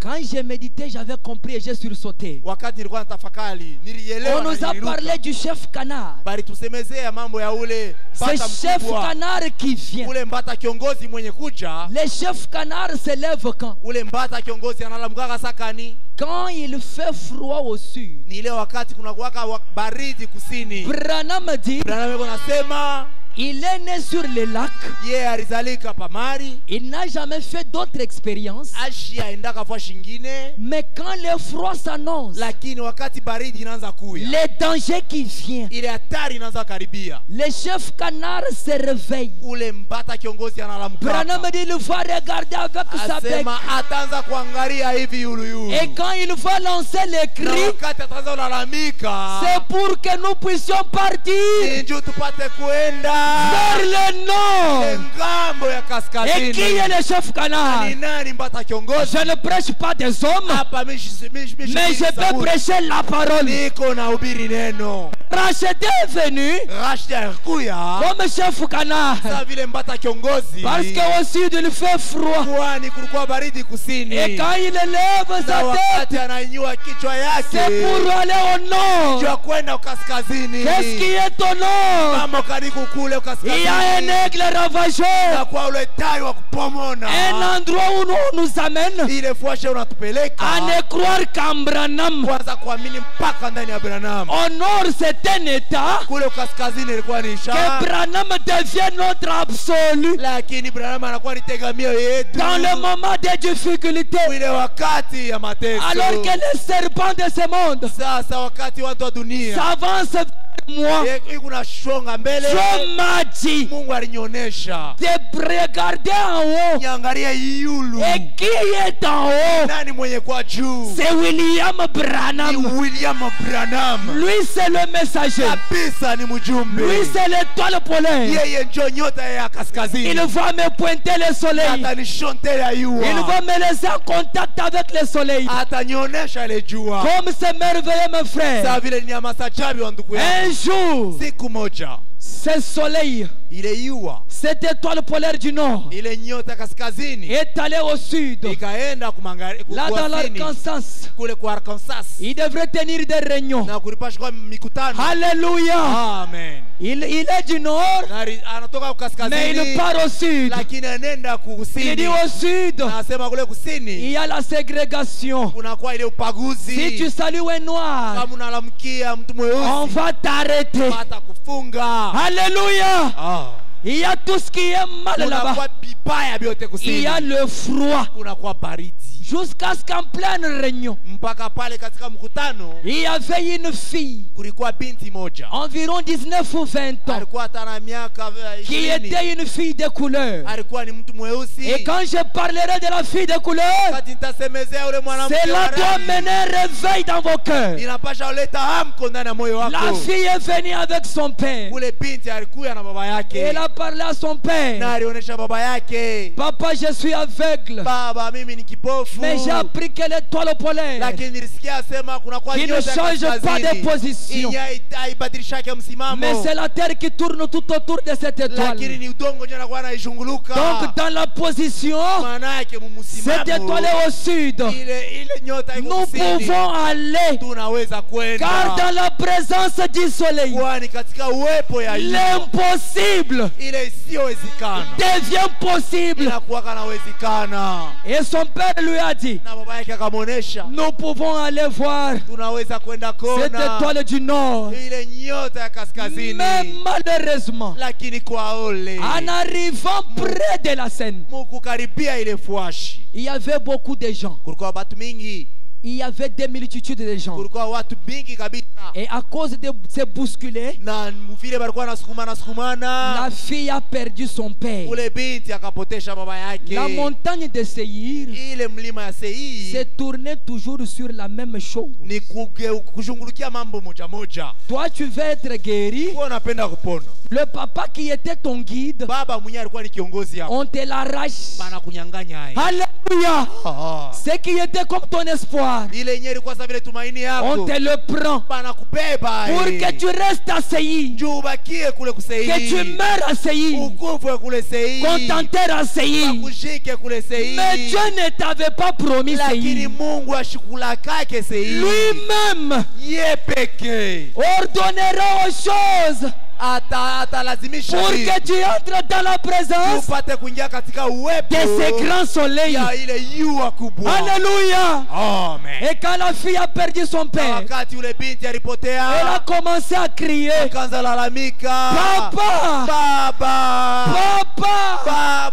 Quand j'ai médité, j'avais compris et j'ai sursauté. Wakati nilikuwa natafakari, nilielewa On na nous a niliruka. parlé du chef canard. Bali tusemezea mambo ya ule C'est mbata chef mkubwa. canard qui vient. Ule mbata kiongozi mwenye kuja. Les chefs canards se lèvent quand? Ule mbata kiongozi analamkaka sakani. Quand il fait froid au sud. Ni ile wakati kuna kuwaka wa- baridi kusini. Branham dit, Branham yuko nasema il est né sur le lac. yeye alizalika pamari. Il n'a jamais fait d'autres expériences. Ashi aendaka fwa shingine. Mais quand le froid s'annonce, Lakini wakati baridi inaanza kuya, le danger qui vient, ile hatari inaanza karibia, le chef canard se réveille. ule mbata kiongozi analamka. Branham dit, il va regarder avec sa bec. Asema ataanza kuangalia hivi yulu yulu. Et quand il va lancer les Na cris, wakati ataanza kulalamika, c'est pour que nous puissions partir ni njoo tupate kuenda vers le nord. ngambo ya Et kaskazini. qui est le chef canard? Ni nani mbata kiongozi? Je ne prêche pas des hommes, Hapa mishi mishi mishi. mais je peux prêcher la parole. Niko na ubiri neno. Racheté est venu Rashida kuya comme chef canard. sa vile mbata kiongozi. Parce qu'au sud il fait froid. kwani kulikuwa baridi kusini. Et quand il élève Na sa wakati tête, ananyua kichwa c'est yake pour aller au nord. jua kwenda kaskazini. Qu'est-ce qui est au nord? Mama kariku kule Il y a un kaskazini. aigle ravageur. Na kwa ule tai wa kupomona. Un endroit où nous, nous amène Ile fuashe unatupeleka. à ne croire qu'en Branham. Kwanza kuamini mpaka ndani ya Branham. Au nord, c'est un état Kule kaskazini ilikuwa ni que ishara. Branham devient notre absolu. Lakini Branham anakuwa ni tegemeo yetu. Dans le moment des difficultés, Ile wakati ya mateso. alors que les serpents de ce monde Sasa wakati watu wa dunia s'avancent vers moi, Ye- kuna shonga mbele. Dieu m'a dit Mungu alinionyesha de regarder en haut. niangalie yulu. Et qui est en haut? Nani mwenye kwa juu? C'est William Ni Branham. William Branham. Lui, c'est le messager. Kabisa ni mjumbe. Lui, c'est l'étoile polaire. Yeye ndio nyota ya kaskazini. Il va me pointer le soleil. Atanishontea Il yua. va me laisser en contact avec le soleil. Atanionyesha ile jua. Comme c'est merveilleux, mes frères. Saa vile ni amasachabi wa ndugu Un yangu. jour, Siku moja ce soleil, ile yua, cette étoile polaire du nord, ile nyota kaskazini est allé au sud. ikaenda kumangari Là, dans kusini, l'Arkansas, kule kwa Arkansas il devrait tenir des réunions. na kulipasha kwa mikutano. Alléluia. Amen. Il, il est du nord, Na ri- anatoka mais il kaskazini part au sud. lakini anaenda Il kusini. dit au sud, Anasema kule il kusini y a la ségrégation. kunakuwa ile Si upaguzi. tu salues un noir, Kama unalamkia mtu on mweusi va t'arrêter. pata kufunga. Alléluia. Ah. Il y a tout ce qui est mal là-bas. Kunakuwa vibaya vyote Il y a kusini. le froid. Kunakuwa baridi. Jusqu'à ce qu'en pleine réunion, Mpaka pale katika mkutano il y avait une fille, kulikuwa binti moja environ dix-neuf ou vingt ans, alikuwa hata na miaka eh, qui ishirini. était une fille de couleur. Alikuwa ni mtu mweusi. Et quand je parlerai de la fille de couleur, Wakati nitasemezea ule mwanamke wa cela doit rangi, mener un réveil dans vos cœurs. inapasha uleta hamko ndani ya moyo La wako. fille est venue avec son père. Ule binti alikuwa na baba yake Elle a parlé à son na père. alionyesha baba yake, Papa, je suis aveugle. baba mimi ni kipofu, Mais j'ai appris que l'étoile polaire lakini nilisikia asema kuna kwa qui ne nyota ya change pas de kaskazini position. Inya haibadilishake msimamo, Mais c'est la terre qui tourne tout autour de cette étoile. lakini ni udongo ndio anakuwa anaizunguluka. Donc dans la position, Maana yake cette étoile mumsimamo est au sud. ile ile nyota iko Nous kusini, pouvons aller, tunaweza car kwenda dans la présence du soleil, kwani katika uwepo ya jua l'impossible ile isiyowezekana devient possible. inakuwa kanawezekana. Et son père lui a dit, Na baba yake akamwonesha nous pouvons aller voir tunaweza kwenda cette kona étoile du nord. ile nyota ya kaskazini, Mais malheureusement, lakini kwa ole en arrivant près de la Seine, mukukaribia ile fuashi il y avait beaucoup de gens. kulikuwa watu mingi, Il y avait des multitudes de gens. kulikuwa watu mingi kabisa, Et à cause de se bousculer, na vile walikuwa nasukumana sukumana, la fille a perdu son père. ule binti akapotesha baba yake. La montagne de Seir Ile mlima ya Seiri se tournait toujours sur la même chose. ni kuge- kushungulukia mambo moja moja. Toi, tu veux être guéri. Kwa unapenda kupona, Le papa qui était ton guide, baba mwenyewe alikuwa ni kiongozi hapo, on te l'arrache. bana kunyang'anya haya. Alléluia. Alléluia. Ah. Ce qui était comme ton espoir, Ile yenyewe ilikuwa sawa vile tumaini on yako. te le prend Banakubeba. pour eh. que tu restes assis, Njoo ubakie kule que tu kusei. meurs assis, Ukufe kule sei. qu'on t'enterre assis. Bakushike kule sei. Mais Dieu ne t'avait pas promis Lakini sei. Mungu ashikulakake sei. Lui-même Ye pekee ordonnera aux choses ata atalazimisha pour que tu entres dans la présence upate kuingia katika uwepo de ce grand soleil. ya ile jua kubwa. Alléluia. Amen. Et quand la fille a perdu son Na père, wakati ule binti elle a alipotea, commencé à crier, akaanza lalamika, Papa, baba, Papa,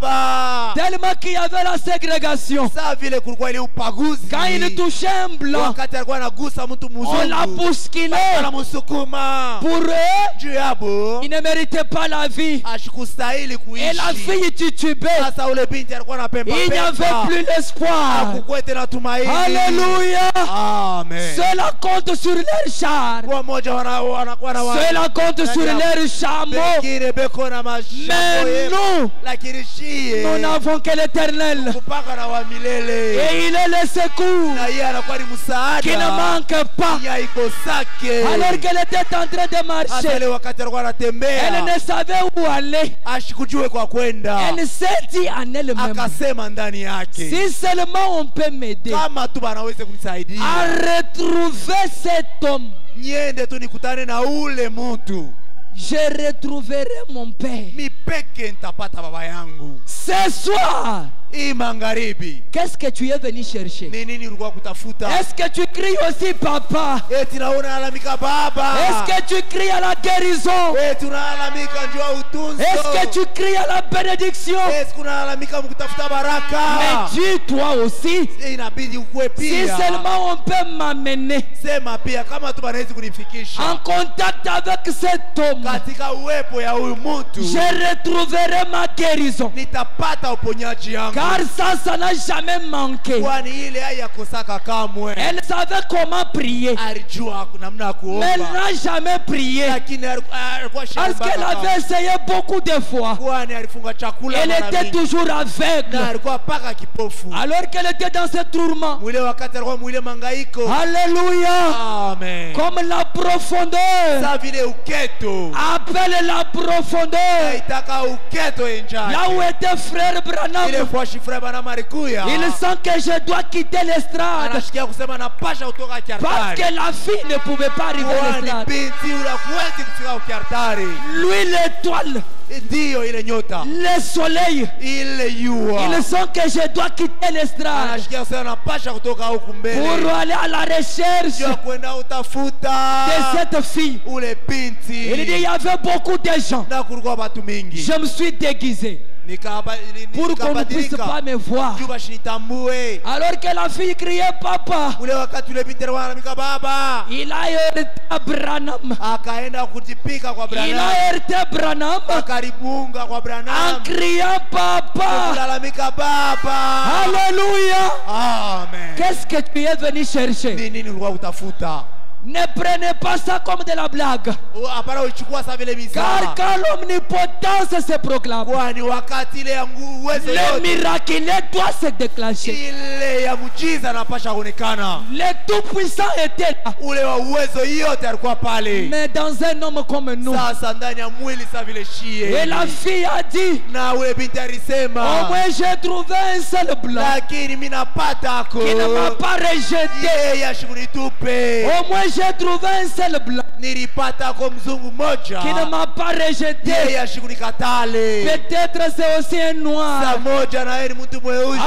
baba. tellement qu'il y avait la ségrégation. Saa vile kulikuwa ile upaguzi, Quand il touchait un blanc, wakati alikuwa anagusa mtu on l'a mzungu bousculé. anamsukuma Pour eux, juu yabo, il ne méritait pas la vie. ashikustahili Et la kuishi. fille titubait. Sasa ule binti alikuwa anapemba Il n'y avait plus l'espoir. hakukuwa tena tumaini. Alléluia. Amen. Cela compte sur leur char. Wamoja wana- wanakuwa na wa- Cela compte sur leur chameau. Pengine beko na mashamba Mais yenu, nous, lakini shie nous n'avons que l'éternel. kupaka na wa milele, Et il est le secours na yeye anakuwa ni qui ne msaada manque pas. ya ikosake. Alors qu'elle était en train de Hasa marcher, ile wakati alikuwa elle anatembea ne savait où aller. ashikujue kwa kwenda, Elle s'est dit en elle-même, akasema ndani yake, si seulement on peut m'aider kama tu banaweze à kunisaidia retrouver cet homme, niende tu nikutane na ule mtu, je retrouverai mon père. mi peke nitapata baba yangu. Ce soir, Hii magharibi qu'est-ce que tu es venu chercher? ni nini ulikuwa kutafuta? Est-ce que tu cries aussi papa? Eti naona lalamika baba, Est-ce que tu cries à la guérison? eti unalalamika njoo ya utunzo, Est-ce que tu cries à la bénédiction? eti unalalamika mkutafuta baraka. Mais dis toi aussi, Inabidi ukue si pia, seulement on peut m'amener sema pia kama tu banawezi en kunifikisha contact avec cet homme, katika uwepo ya huyu mtu, je retrouverai ma guérison. nitapata uponyaji yangu, Car ça, ça n'a jamais manqué. kwani ile haiyakosaka kamwe. Elle savait comment prier, Alijua namna ya mais elle kuomba, n'a jamais prié. lakini aliku- alikuwa Parce shamba qu'elle kama- avait essayé beaucoup de fois. kwani alifunga chakula Elle mara était mingi, toujours na aveugle. alikuwa paka kipofu. Alors qu'elle était dans ce tourment. Mwile wakati alikuwa mwile mangaiko. Alléluia. Amen. Comme la profondeur Sa vile uketo appelle la profondeur. itaka uketo enjani. Là où était frère Branham, Ile kwa shifra bana marikuya, il sent que je dois quitter l'estrade. anashikia kusema napasha kutoka Parce kiartari, que la fille ne pouvait pas arriver à kwani l'estrade. binti ula kuwezi kufika ukiartari. Lui, l'étoile, Ndiyo ile nyota, le soleil, ile yua, il sent que je dois quitter l'estrade anashikia kusema napasha kutoka huku mbele, pour aller à la recherche ndio kwenda utafuta de cette fille. ule binti. Il dit il y avait beaucoup de gens. Na kulikuwa watu mingi, Je me suis déguisé nikaba ni- pour qu'on ne puisse nikabadilika pas me voir. juba shinitambue. Alors que la fille criait papa, Ule wakati ule binti alikuwa analalamika baba, il a heurté Branham. akaenda kutipika kwa Il a Branham, heurté Branham akaribunga kwa en Branham, criant papa. kulalamika baba. Alléluia. Amen. Qu'est-ce que tu es venu chercher? Ni nini ulikuwa utafuta? Ne prenez pas ça comme de la blague. O, hapana uichukua sa vile Car mizaa, quand l'omnipotence se proclame, kwani wakati ile ya ngu- uwezo le yote miraculeux doit se déclencher. ile ya mujiza napasha kuonekana. Le tout-puissant était là. Ule wa uwezo yote alikuwa pale. Mais dans un homme comme nous. Sasa ndani ya mwili sa vile shie, Et la fille a dit, na ule binti au alisema, moins j'ai trouvé un seul blanc lakini mimi napata ako qui ne m'a pas rejeté. yeye ashikunitupe. Au moins j'ai trouvé un seul blanc Nilipata ako mzungu moja qui ne m'a pas rejeté. yeye ashikunikatale. Peut-être c'est aussi un Saa noir. moja na yeye ni mtu mweusi.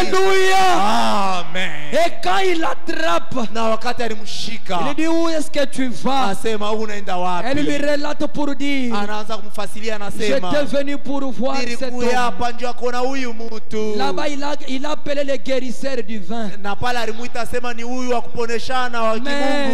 Alléluia. Amen. Et quand il l'attrape, Na wakati alimshika il dit où est-ce que tu vas? asema huu unaenda Elle lui wapi? relate pour dire, Anaanza kumfasilia, anasema j'étais venu pour voir cet nilikuya homme. hapa ndio akuona huyu mtu. Là-bas, il a, il a appelé les guérisseurs du vin. Na pale alimuita asema ni huyu wa kuponeshana wa Mais kimungu.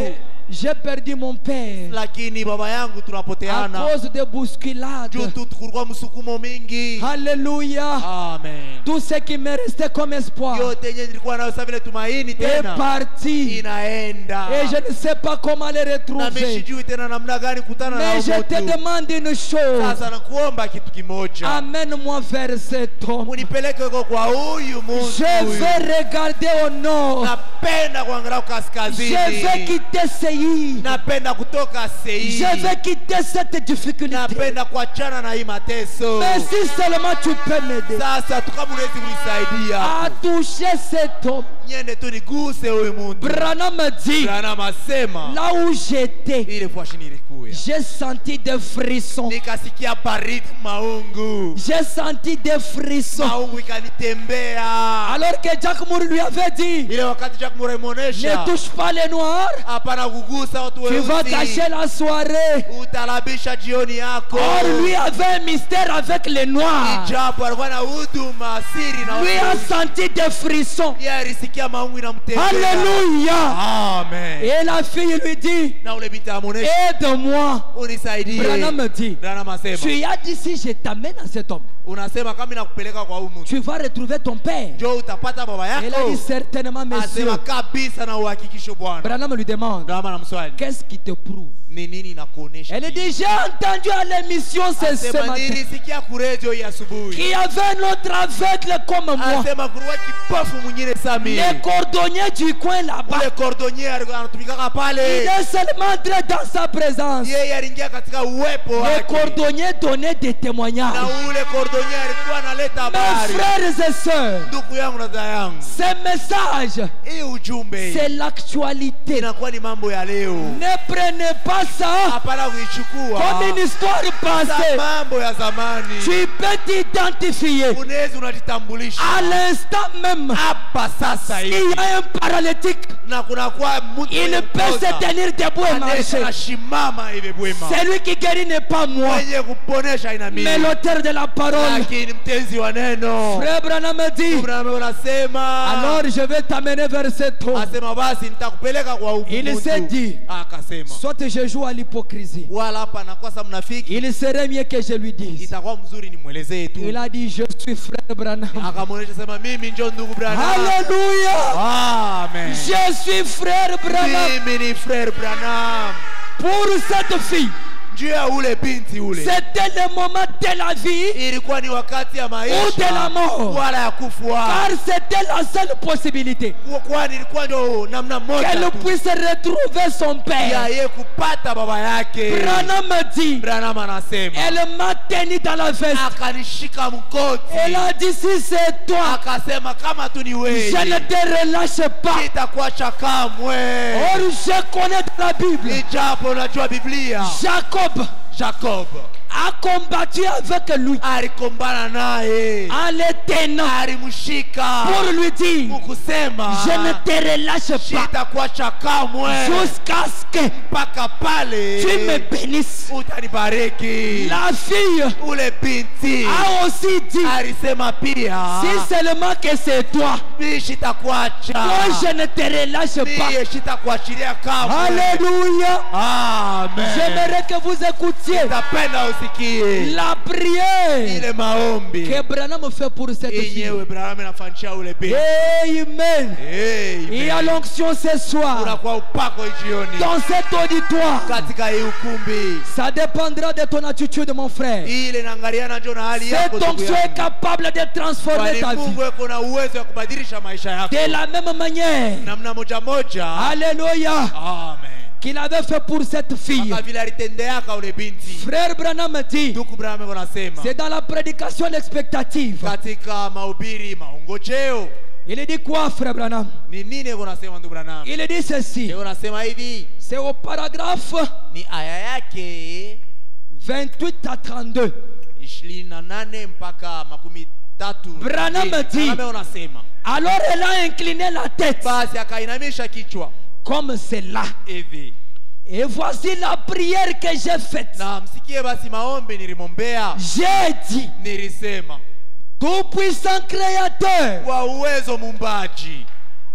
J'ai perdu mon père lakini baba yangu à tunapoteana cause de bousculades. juu tu kulikuwa msukumo mingi. Alléluia. Amen. Tout ce qui me restait comme espoir Yote yenye nilikuwa nayo sasa vile tumaini est tena parti. inaenda. Et je ne sais pas comment les Na retrouver. mishijui tena namna gani kutana na Mais je te mtu. demande une chose. Sasa nakuomba kitu kimoja. Amène-moi vers cet homme. Unipeleke huko kwa huyu mtu. Je vais regarder au nord. Napenda kuangalia kaskazini. Je vais quitter Seir. Napenda kutoka Seir. Je vais quitter cette difficulté. Napenda kuachana na hii mateso. Mais si seulement tu peux m'aider Sasa tu kama unaweza kunisaidia à toucher cet homme. niende tu niguse huyu mtu. Branham me dit, Branham asema là où j'étais, ile fois nilikuya j'ai senti des frissons. nikasikia baridi maungu. J'ai senti des frissons. Maungu ikanitembea. Alors que Jack Moore lui avait dit, Ile wakati Jack Murray ne muonesha touche pas les noirs, hapana kugusa watu tu vas weusi. gâcher la soirée. Utalabisha jioni yako. Or lui avait un mystère avec les noirs. Ijapo alikuwa na huduma siri na Lui a watu. senti des frissons. Yeye alisikia maungu inamtembea. Alléluia. Amen. Et la fille lui dit, Na ule binti amuonesha aide-moi. unisaidie. Branham me dit, Branham asema tu as dit si je t'amène à cet homme, unasema kama nakupeleka kwa huyu mtu tu vas retrouver ton père. njoo utapata baba Elle a yako. dit certainement, monsieur. Asema kabisa na uhakikisho Bwana. Branham lui demande, Branham anamswali qu'est-ce qui te prouve? ni nini nakuonesha? Elle dit, j'ai entendu à l'émission ce, ce Asema matin nilisikia kuredio hii asubuhi. qu'il y avait un autre aveugle comme moi. Asema kuruwa kipofu mwingine Sami. Les cordonniers du coin là-bas. Ule cordonnier alikuwa anatumika Il pale. est seulement entré dans sa présence. Yeye aliingia katika uwepo Les wake. cordonniers donnaient des témoignages. Na ule cordonnier alikuwa analeta Mes habari. frères et sœurs, Ndugu yangu na dada yangu. ce message, Hii ujumbe c'est l'actualité. inakuwa ni mambo ya leo. Ne prenez pas ça Hapana kuichukua comme une histoire za passée. mambo ya zamani. Tu peux t'identifier. Unaweza unajitambulisha À l'instant même, hapa sasa il hivi. y a un paralytique. Na kuna kwa mtu Il peut se tenir debout et marcher. anashimama hivi bwema. Celui qui guérit n'est pas moi, Mwenye kuponesha ina mimi. mais l'auteur de la parole. Lakini mtenzi wa neno. Frère Branham me dit, Abraham anasema alors je vais t'amener vers cet homme. asema basi nitakupeleka kwa huyu Il mtu. s'est dit, Akasema soit je joue à l'hypocrisie. wala hapa nakosa mnafiki, Il serait mieux que je lui dise. itakuwa mzuri nimwelezee tu. Il a dit, je suis frère Branham. Akamwonyesha sema mimi ndio ndugu Branham. Alléluia. Amen. Je suis frère Branham. Mimi ni frère Branham. Pour cette fille, Juu ya ule binti ule. c'était le moment de la vie Ilikuwa ni wakati ya ou de la maisha mort. wala ya kufua. Car c'était la seule possibilité Kwani ilikuwa ndio namna moja qu'elle tu puisse retrouver son ya père. yeye kupata baba yake. Branham me dit, Branham anasema elle m'a tenu dans la veste. akanishika mkoti. Elle a dit, si c'est toi, Akasema kama tu ni wewe je ne te relâche pas. sitakuacha kamwe. Or, je connais dans la Bible, Ijapo unajua Biblia, Jacob Jacob a combattu avec lui alikumbana naye, en le tenant alimshika pour lui dire, kusema je ne te relâche pas sitakuacha kamwe jusqu'à ce que mpaka pale tu me bénisses. utanibariki. La fille Ule binti a aussi dit, alisema pia si seulement que c'est toi, mimi sitakuacha, moi je ne te relâche pas. mimi sitakuachilia kamwe. Alléluia. Amen. J'aimerais que vous écoutiez Napenda usikie la prière ile maombi que Branham fait pour cette fille. yenyewe Branham anafanyia ule binti. Amen. Il y a l'onction ce soir Unakuwa upako jioni dans cet auditoire. katika hii ukumbi. Ça dépendra de ton attitude, mon frère. Ile inaangaliana ndio na hali yako. Cette onction est capable de transformer ta vie. Mungu yuko na uwezo wa kubadilisha maisha yako. De la même manière, Namna moja moja. alléluia, Amen. qu'il avait fait pour cette fille. Kama vile alitendeaka ule binti. Frère Branham dit, Ndugu Branham anasema c'est dans la prédication expectative. katika mahubiri maongojeo. Il dit quoi, frère Branham? Ni nini unasema ndugu Branham? Il dit ceci. Leo unasema hivi, C'est au paragraphe ni aya yake vingt-huit à trente-deux. ishirini na nane mpaka makumi tatu. Branham dit, Branham unasema alors elle a incliné la tête basi akainamisha kichwa comme cela. hivi. Et voici la prière que j'ai faite. Na msikie basi maombi nilimwombea. J'ai dit, Nilisema tout puissant créateur, wa uwezo mumbaji,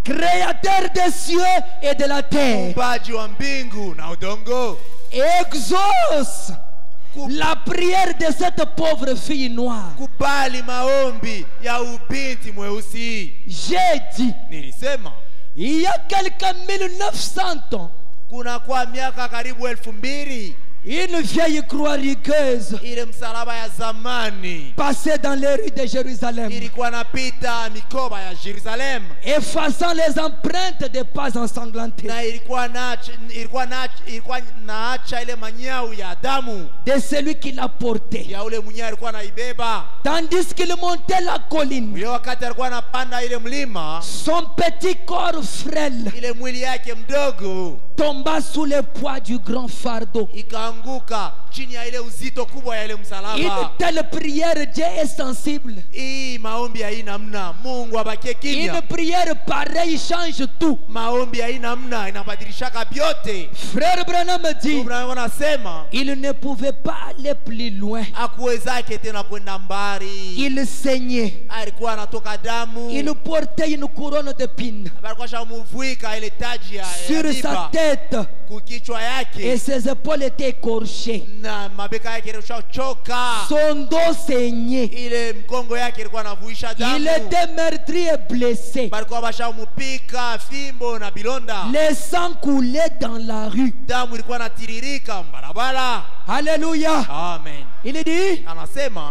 créateur des cieux et de la terre, muumbaji wa mbingu na udongo, exauce la prière de cette pauvre fille noire. kubali maombi ya ubinti mweusi. J'ai dit, Nilisema il y a quelques mille neuf cents ans, kuna kwa miaka karibu elfu mbili une vieille croix rugueuse ile msalaba ya zamani passait dans les rues de Jérusalem, ilikuwa napita mikoba ya Jerusalem, effaçant les empreintes des pas ensanglantés na ilikuwa na ilikuwa na ilikuwa naacha ile manyau ya damu de celui qui l'a porté. ya ule mwenye alikuwa naibeba. Tandis qu'il montait la colline, Ile wakati alikuwa anapanda ile mlima, son petit corps frêle ile mwili yake mdogo tomba sous le poids du grand fardeau. ikaanguka chini ya ile uzito kubwa ya ile Une msalaba. telle prière, Dieu est sensible. Hii maombi ya hii namna, Mungu abakie Une kimya. prière pareille change tout. Maombi ya hii namna inabadilishaka vyote. Frère Branham dit, Mungu anasema il ne pouvait pas aller plus loin. hakuwezake tena kwenda mbali. Il saignait. Alikuwa anatoka damu. Il portait une couronne d'épines Alikuwa shamuvuika ile taji ya sur ya sa miba tête kukichwa et yake, ses épaules étaient écorchées. na mabeka yake ilikuwa choka. Son dos saignait. Ile mkongo yake ilikuwa anavuisha damu. Il était meurtri et blessé. Balikuwa bashamupika fimbo na bilonda. Le sang coulait dans la rue. Damu ilikuwa inatiririka barabara. Alléluia. Amen. Il dit, Anasema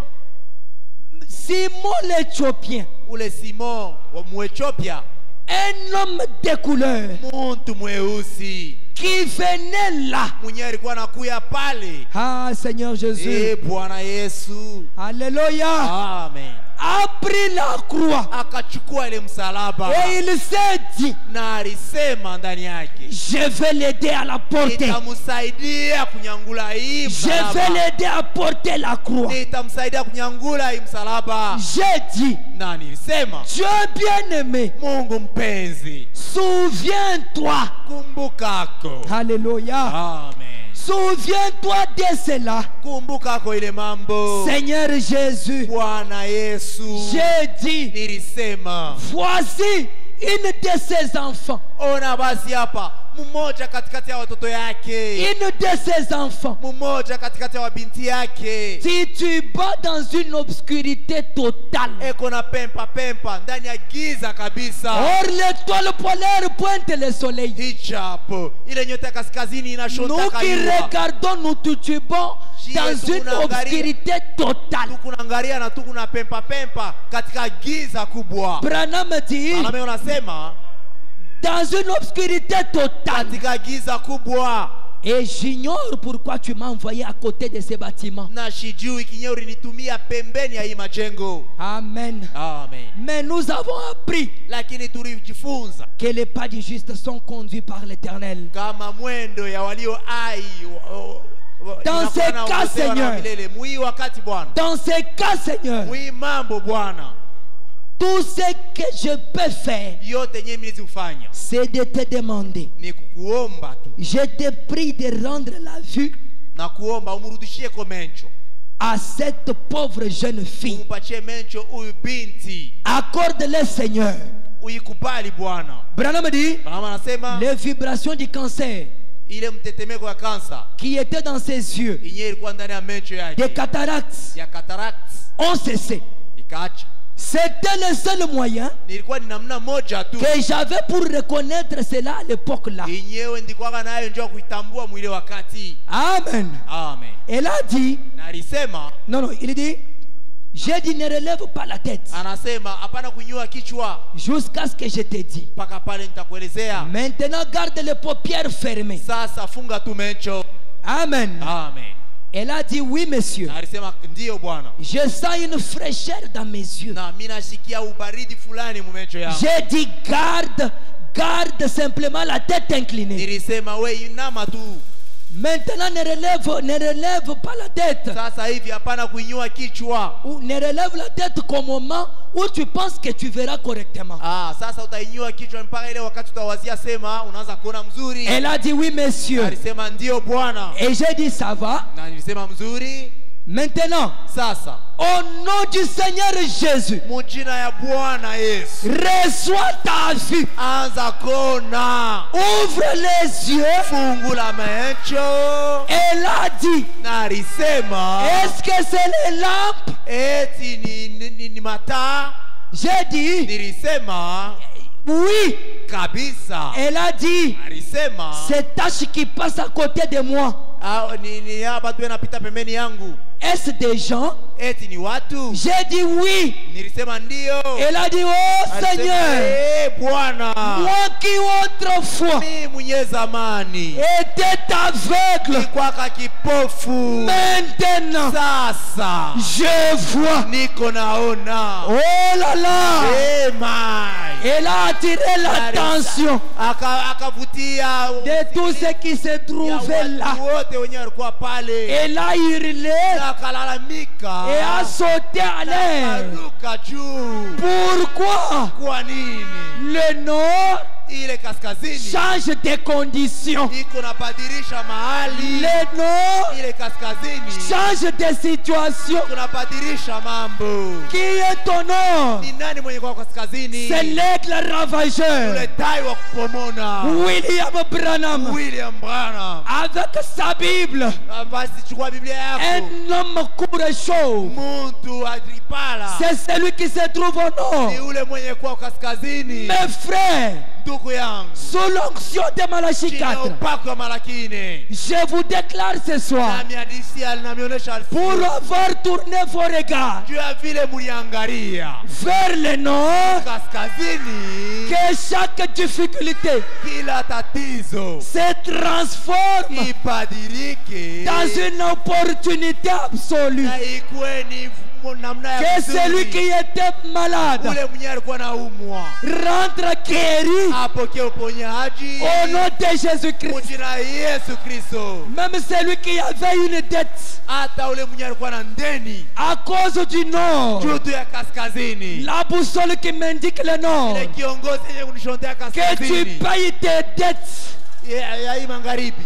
Simon l'Éthiopien, ule Simon wa Muethiopia, un homme de couleur muntu mweusi qui venait là. mwenye alikuwa anakuya pale. Ah, Seigneur Jésus. Eh, Bwana Yesu. Alléluia. Amen. A pris la croix Akachukua ile msalaba et il s'est dit, na alisema ndani yake, je vais l'aider à la porter. nitamsaidia kunyangula hii Je vais msalaba. l'aider à porter la croix. Nitamsaidia kunyangula hii msalaba. J'ai dit, Na nilisema, Dieu bien-aimé, Mungu mpenzi, souviens-toi. kumbukako. Alléluia. Amen. Souviens-toi de cela. Kumbukako ile mambo. Seigneur Jésus, Bwana Yesu, j'ai dit, nilisema, voici une de ses enfants. ona basi hapa mmoja katikati ya watoto yake, Une de ses enfants. mmoja katikati ya wabinti yake, Si tu bats dans une obscurité totale, eko na pempa pempa ndani ya giza kabisa. or l'étoile polaire pointe le soleil. Hichapo ile nyota kaskazini Nous inashota qui kaiwa. regardons, nous tutubons dans une obscurité totale. Tukunaangalia na tukuna pempa pempa katika giza kubwa. Branham dit, Aname unasema dans une obscurité totale. katika giza kubwa. Et j'ignore pourquoi tu m'as envoyé à côté de ces bâtiments. Na shijui kinye ulinitumia pembeni ya hii majengo. Amen. Amen. Mais nous avons appris Lakini tulijifunza que les pas du juste sont conduits par l'Éternel. kama mwendo ya walio ai Dans ces cas, Seigneur. Mwi wakati Bwana. Dans ces cas, Seigneur, Mwi mambo Bwana. tout ce que je peux faire, Yote nye mimi kufanya c'est de te demander. ni kukuomba tu. Je te prie de rendre la vue Na kuomba umrudishie kwa mencho. à cette pauvre jeune fille. Umpatie mencho huyu binti. Accorde-le, Seigneur. Uikubali Bwana. Branham dit, Mama anasema les vibrations du cancer ile mtetemeko ya kansa qui étaient dans ses yeux, yenyewe ilikuwa ndani ya mencho yake des cataractes, ya cataracts ont cessé. ikaacha. C'était le seul moyen Nilikuwa ni namna moja tu que j'avais pour reconnaître cela à l'époque là. yenyewe ndikuwa nayo njoo kuitambua mwile wakati. Amen. Amen. Elle a dit, Na alisema, non, non, il dit, j'ai dit ne relève pas la tête anasema hapana kunyua kichwa jusqu'à ce que je te dis. mpaka pale nitakuelezea. Maintenant, garde les paupières fermées. Sasa funga tu mencho. Amen. Amen. Elle a dit, oui, monsieur. Na alisema ndio Bwana. Je sens une fraîcheur dans mes yeux. Na mimi nasikia ubaridi fulani mu mencho yangu. J'ai dit, garde, garde simplement la tête inclinée. Nilisema we inama tu. Maintenant, ne relève, ne relève pas la tête. Sasa hivi hapana kunyua kichwa. Ou ne relève la tête qu'au moment où tu penses que tu verras correctement. Ah, sasa utainyua kichwa mpaka ile wakati utawazia sema unaanza kuona mzuri. Elle a dit, oui, monsieur. Alisema ndio Bwana. Et j'ai dit, ça va. Na nilisema mzuri. Maintenant, Sasa au nom du Seigneur Jésus, mujina ya Bwana Yesu, reçois ta vie. anza kona, Ouvre les yeux. fungula macho. Elle a dit, Na alisema est-ce que c'est les lampes? eti ni, ni, ni, ni mata. J'ai dit, Nilisema oui. kabisa. Elle a dit, Alisema ces taches qui passent à côté de moi, ah, ni ni ya batu yanapita pembeni yangu. est-ce des gens? Eti ni watu. J'ai dit oui. Nilisema ndio. Elle a dit, oh Alisema, Seigneur, eh Bwana, moi qui autrefois mimi mwenye zamani était aveugle, nikwaka kipofu, maintenant sasa je vois. niko naona. Oh là là, Eh my. elle a attiré l'attention Aka akavutia de tous ceux qui se ya trouvaient là. watu wote wenye walikuwa pale. Elle a hurlé Na akalalamika et a sauté à l'air. akaruka juu. Pourquoi Kwa nini? le nord Ile kaskazini change de conditions? iko nabadilisha mahali. Le nord Ile kaskazini change de situation. iko nabadilisha mambo. Qui est ton nom? Ni nani mwenye kwa kaskazini? C'est l'aigle ravageur, Ule tai wa kupomona, William Branham, William Branham. avec sa Bible. Ah, basi chukua Biblia yako. Un homme court-chaud. Muntu Agripala C'est celui qui se trouve au ni nord. ule mwenye kwa kaskazini. Mes frères, Ndugu yangu, sous l'onction de Malachie chini ya quatre, upako wa Malakini, je vous déclare ce soir, nami hadisi alinamionyesha pour avoir tourné vos regards juu ya vile muliangalia vers le nord, kaskazini, que chaque difficulté kila tatizo se transforme ibadilike dans une opportunité absolue. na ikuwe ni namna ya Que vizuri. celui qui était malade Ule mwenye alikuwa naumwa rentre guéri apokee uponyaji au nom de Jésus-Christ. kwa jina la Yesu Kristo. Même celui qui avait une dette Hata ule mwenye alikuwa na ndeni à cause du nord, juu ya kaskazini, la boussole qui m'indique le nord, ile kiongozi yenye kunishontea que tu kaskazini payes tes dettes, ya ya hii magharibi,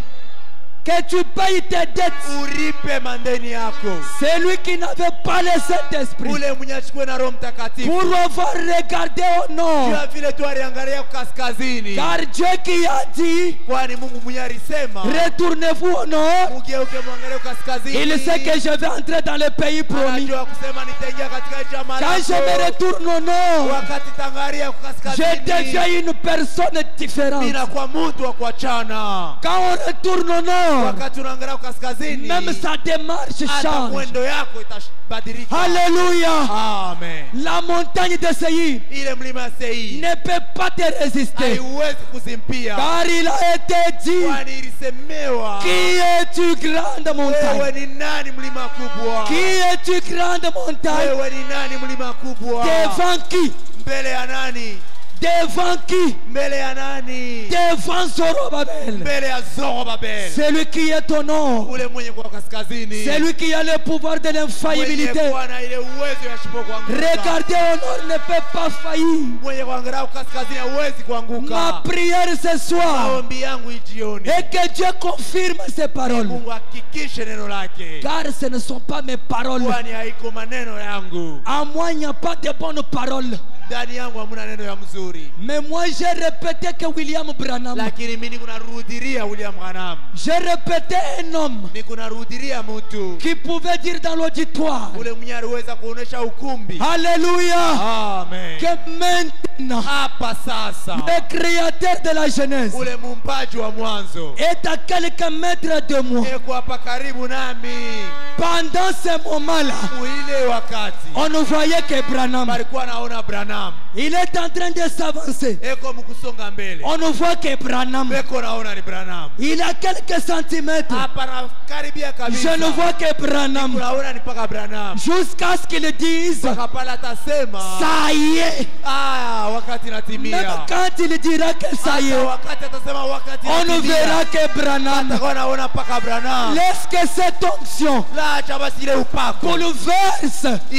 que tu payes tes dettes. uripe mandeni yako. Celui qui n'avait pas le Saint-Esprit, Ule mwenye achukue na Roho Mtakatifu pour avoir regardé au juu nord, ya vile tu aliangalia kaskazini, car Dieu qui a dit, kwani Mungu mwenye alisema retournez-vous au nord, mugeuke mwangalie kaskazini. il sait que je vais entrer dans le pays promis. Anajua kusema nitaingia katika jama Quand je me lako. retourne au nord, Wakati tangaria kwa je kaskazini, deviens une personne différente. mina kwa mtu wa kuachana. Quand on retourne au nord, Wakati unaangalia kaskazini, même sa démarche hata change. mwendo yako itabadilika. Alléluia. Amen. La montagne de Seir Ile mlima ya Seiri ne peut pas te résister, haiwezi kuzimpia, car il a été dit, kwani ilisemewa, qui es-tu grande montagne? wewe ni nani mlima kubwa? Qui es-tu grande montagne? Wewe ni nani mlima kubwa? Devant qui? Mbele ya nani? Devant qui? Mbele ya nani? Devant Zorobabel. Mbele ya Zorobabel. Celui qui est au nord, Ule mwenye kwa kaskazini, celui qui a le pouvoir de mwenye l'infaillibilité. kuwa na ile uwezo ya shipo kuanguka. Regardez au nord ne peut pas faillir. Mwenye kuangalia kaskazini hauwezi Ma kuanguka. prière ce soir Maombi yangu ijioni, est que Dieu confirme ses paroles, Mungu hakikishe neno lake, car ce ne sont pas mes paroles. kwani haiko maneno yangu. À moi, il n'y a pas de bonnes paroles. Ndani yangu hamuna neno ya mzuri, Mais moi, j'ai répété que William Branham, lakini mimi niko narudiria William Branham, j'ai répété un homme niko narudiria mtu qui pouvait dire dans l'auditoire, ule mwenye aliweza kuonesha ukumbi. Alléluia, Amen. que maintenant, Hapa sasa le créateur de la jeunesse ule muumbaji wa mwanzo est à quelques mètres de moi. eko hapa karibu nami. Pendant ce moment-là, Ile wakati on ne voyait que Branham. balikuwa naona Branham Il est en train de s'avancer. eko mkusonga mbele, On ne voit que Branham. eko naona ni Branham. Il a quelques centimètres. Hapa na karibia kabisa, Je ne vois que Branham. unaona ni paka Branham. Jusqu'à ce qu'il dise, Paka pale atasema ça y est. ah, wakati Même natimia. quand il dira que ça y Hata est, wakati atasema wakati on ne natimia, verra que Branham. atakuwa naona paka Branham. Laisse que cette onction La acha basi ile upako bouleverse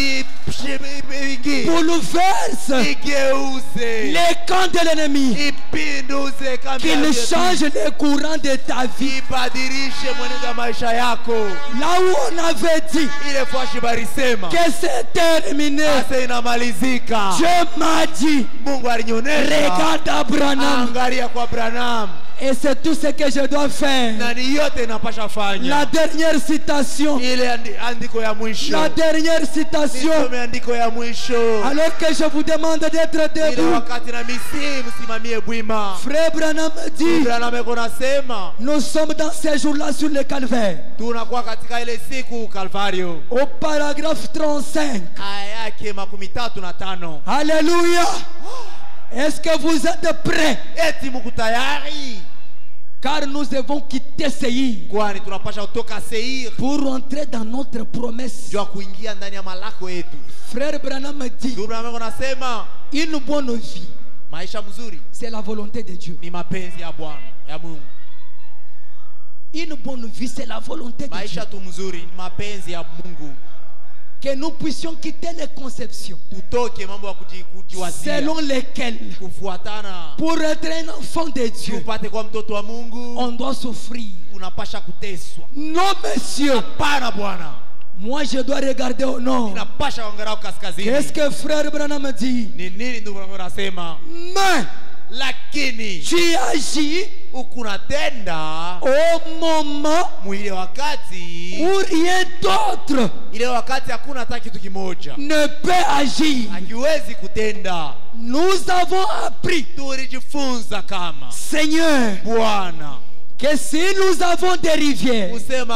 bouleverse les camps de l'ennemi, qu'il change les courants de ta vie. Là où on avait dit que c'est terminé, Dieu m'a dit, regarde Abraham. Et c'est tout ce que je dois faire. La dernière citation. La dernière citation. Alors que je vous demande d'être debout. Frère Branham dit, nous sommes dans ces jours-là sur le calvaire. Au paragraphe trente-cinq. Alléluia. Est-ce que vous êtes prêts? Car nous devons quitter Seir pour entrer dans notre promesse. Frère Branham dit, une bonne vie, c'est la volonté de Dieu. Une bonne vie, c'est la volonté de Dieu. Que nous puissions quitter les conceptions selon lesquelles pour être un enfant de Dieu on doit souffrir. Non monsieur, moi je dois regarder au nord. Qu'est-ce que frère Branham dit? Mais tu agis au moment où rien d'autre ne peut agir. Nous avons appris, Seigneur, que si nous avons des rivières,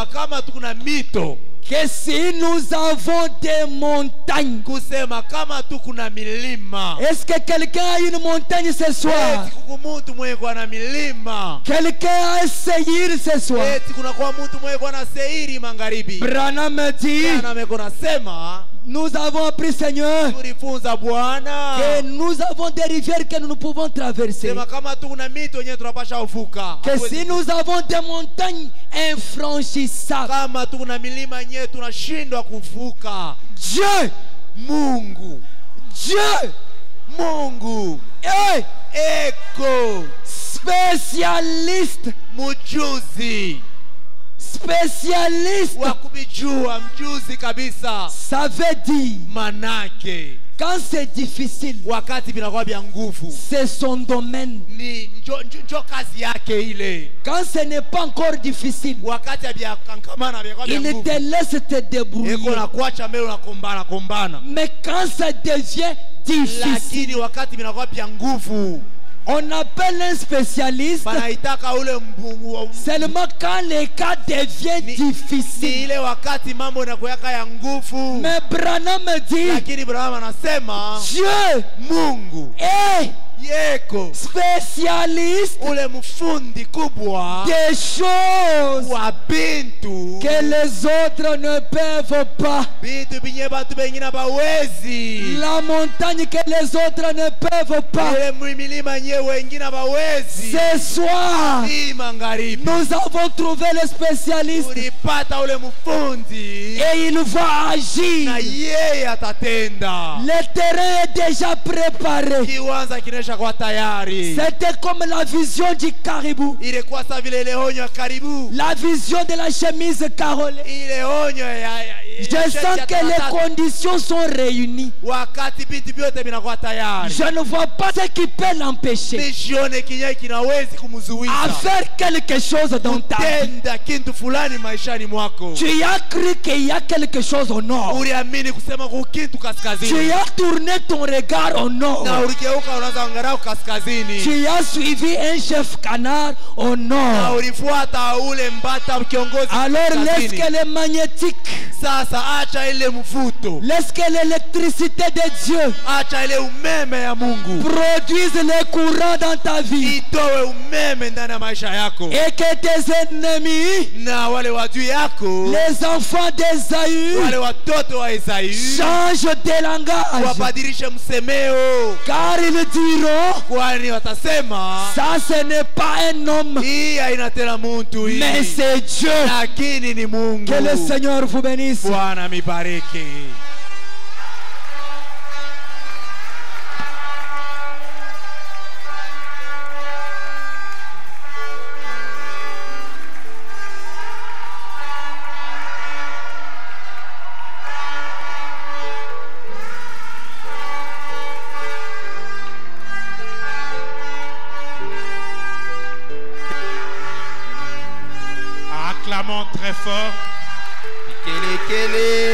que si nous avons des montagnes, est-ce que quelqu'un a une montagne ce soir? Quelqu'un a essayé ce soir? Branham dit, nous avons appris, Seigneur, que nous avons des rivières que nous ne pouvons traverser, que si nous avons des montagnes infranchissables, Dieu, Mungu, Dieu, Mungu, hey, Eko, spécialiste, Mujuzi, spécialiste, ça veut dire manake. Quand c'est difficile, c'est son domaine. Quand ce n'est pas encore difficile, il te laisse te débrouiller. Mais quand ça devient difficile, on appelle un spécialiste seulement quand les cas deviennent difficiles. Mais Branham dit, Dieu, Mungu, est spécialiste des choses que les autres ne peuvent pas. La montagne que les autres ne peuvent pas. Ce soir, nous avons trouvé le spécialiste et il va agir. Le terrain est déjà préparé. C'était comme la vision du caribou, la vision de la chemise carolée. Je sens que les conditions sont réunies. Je ne vois pas ce qui peut l'empêcher à faire quelque chose dans ta vie. Tu as cru qu'il y a quelque chose au nord. Tu as tourné ton regard au nord. Tu as suivi un chef canard au nord. Alors laisse que les magnétiques, laisse que l'électricité de Dieu produise les courants dans ta vie. Et que tes ennemis, les enfants d'Ésaü, changent de langage. Car ils diront, ça ce n'est pas un homme, mais c'est Dieu. Que le Seigneur vous bénisse. acclamons très fort. Kele kele.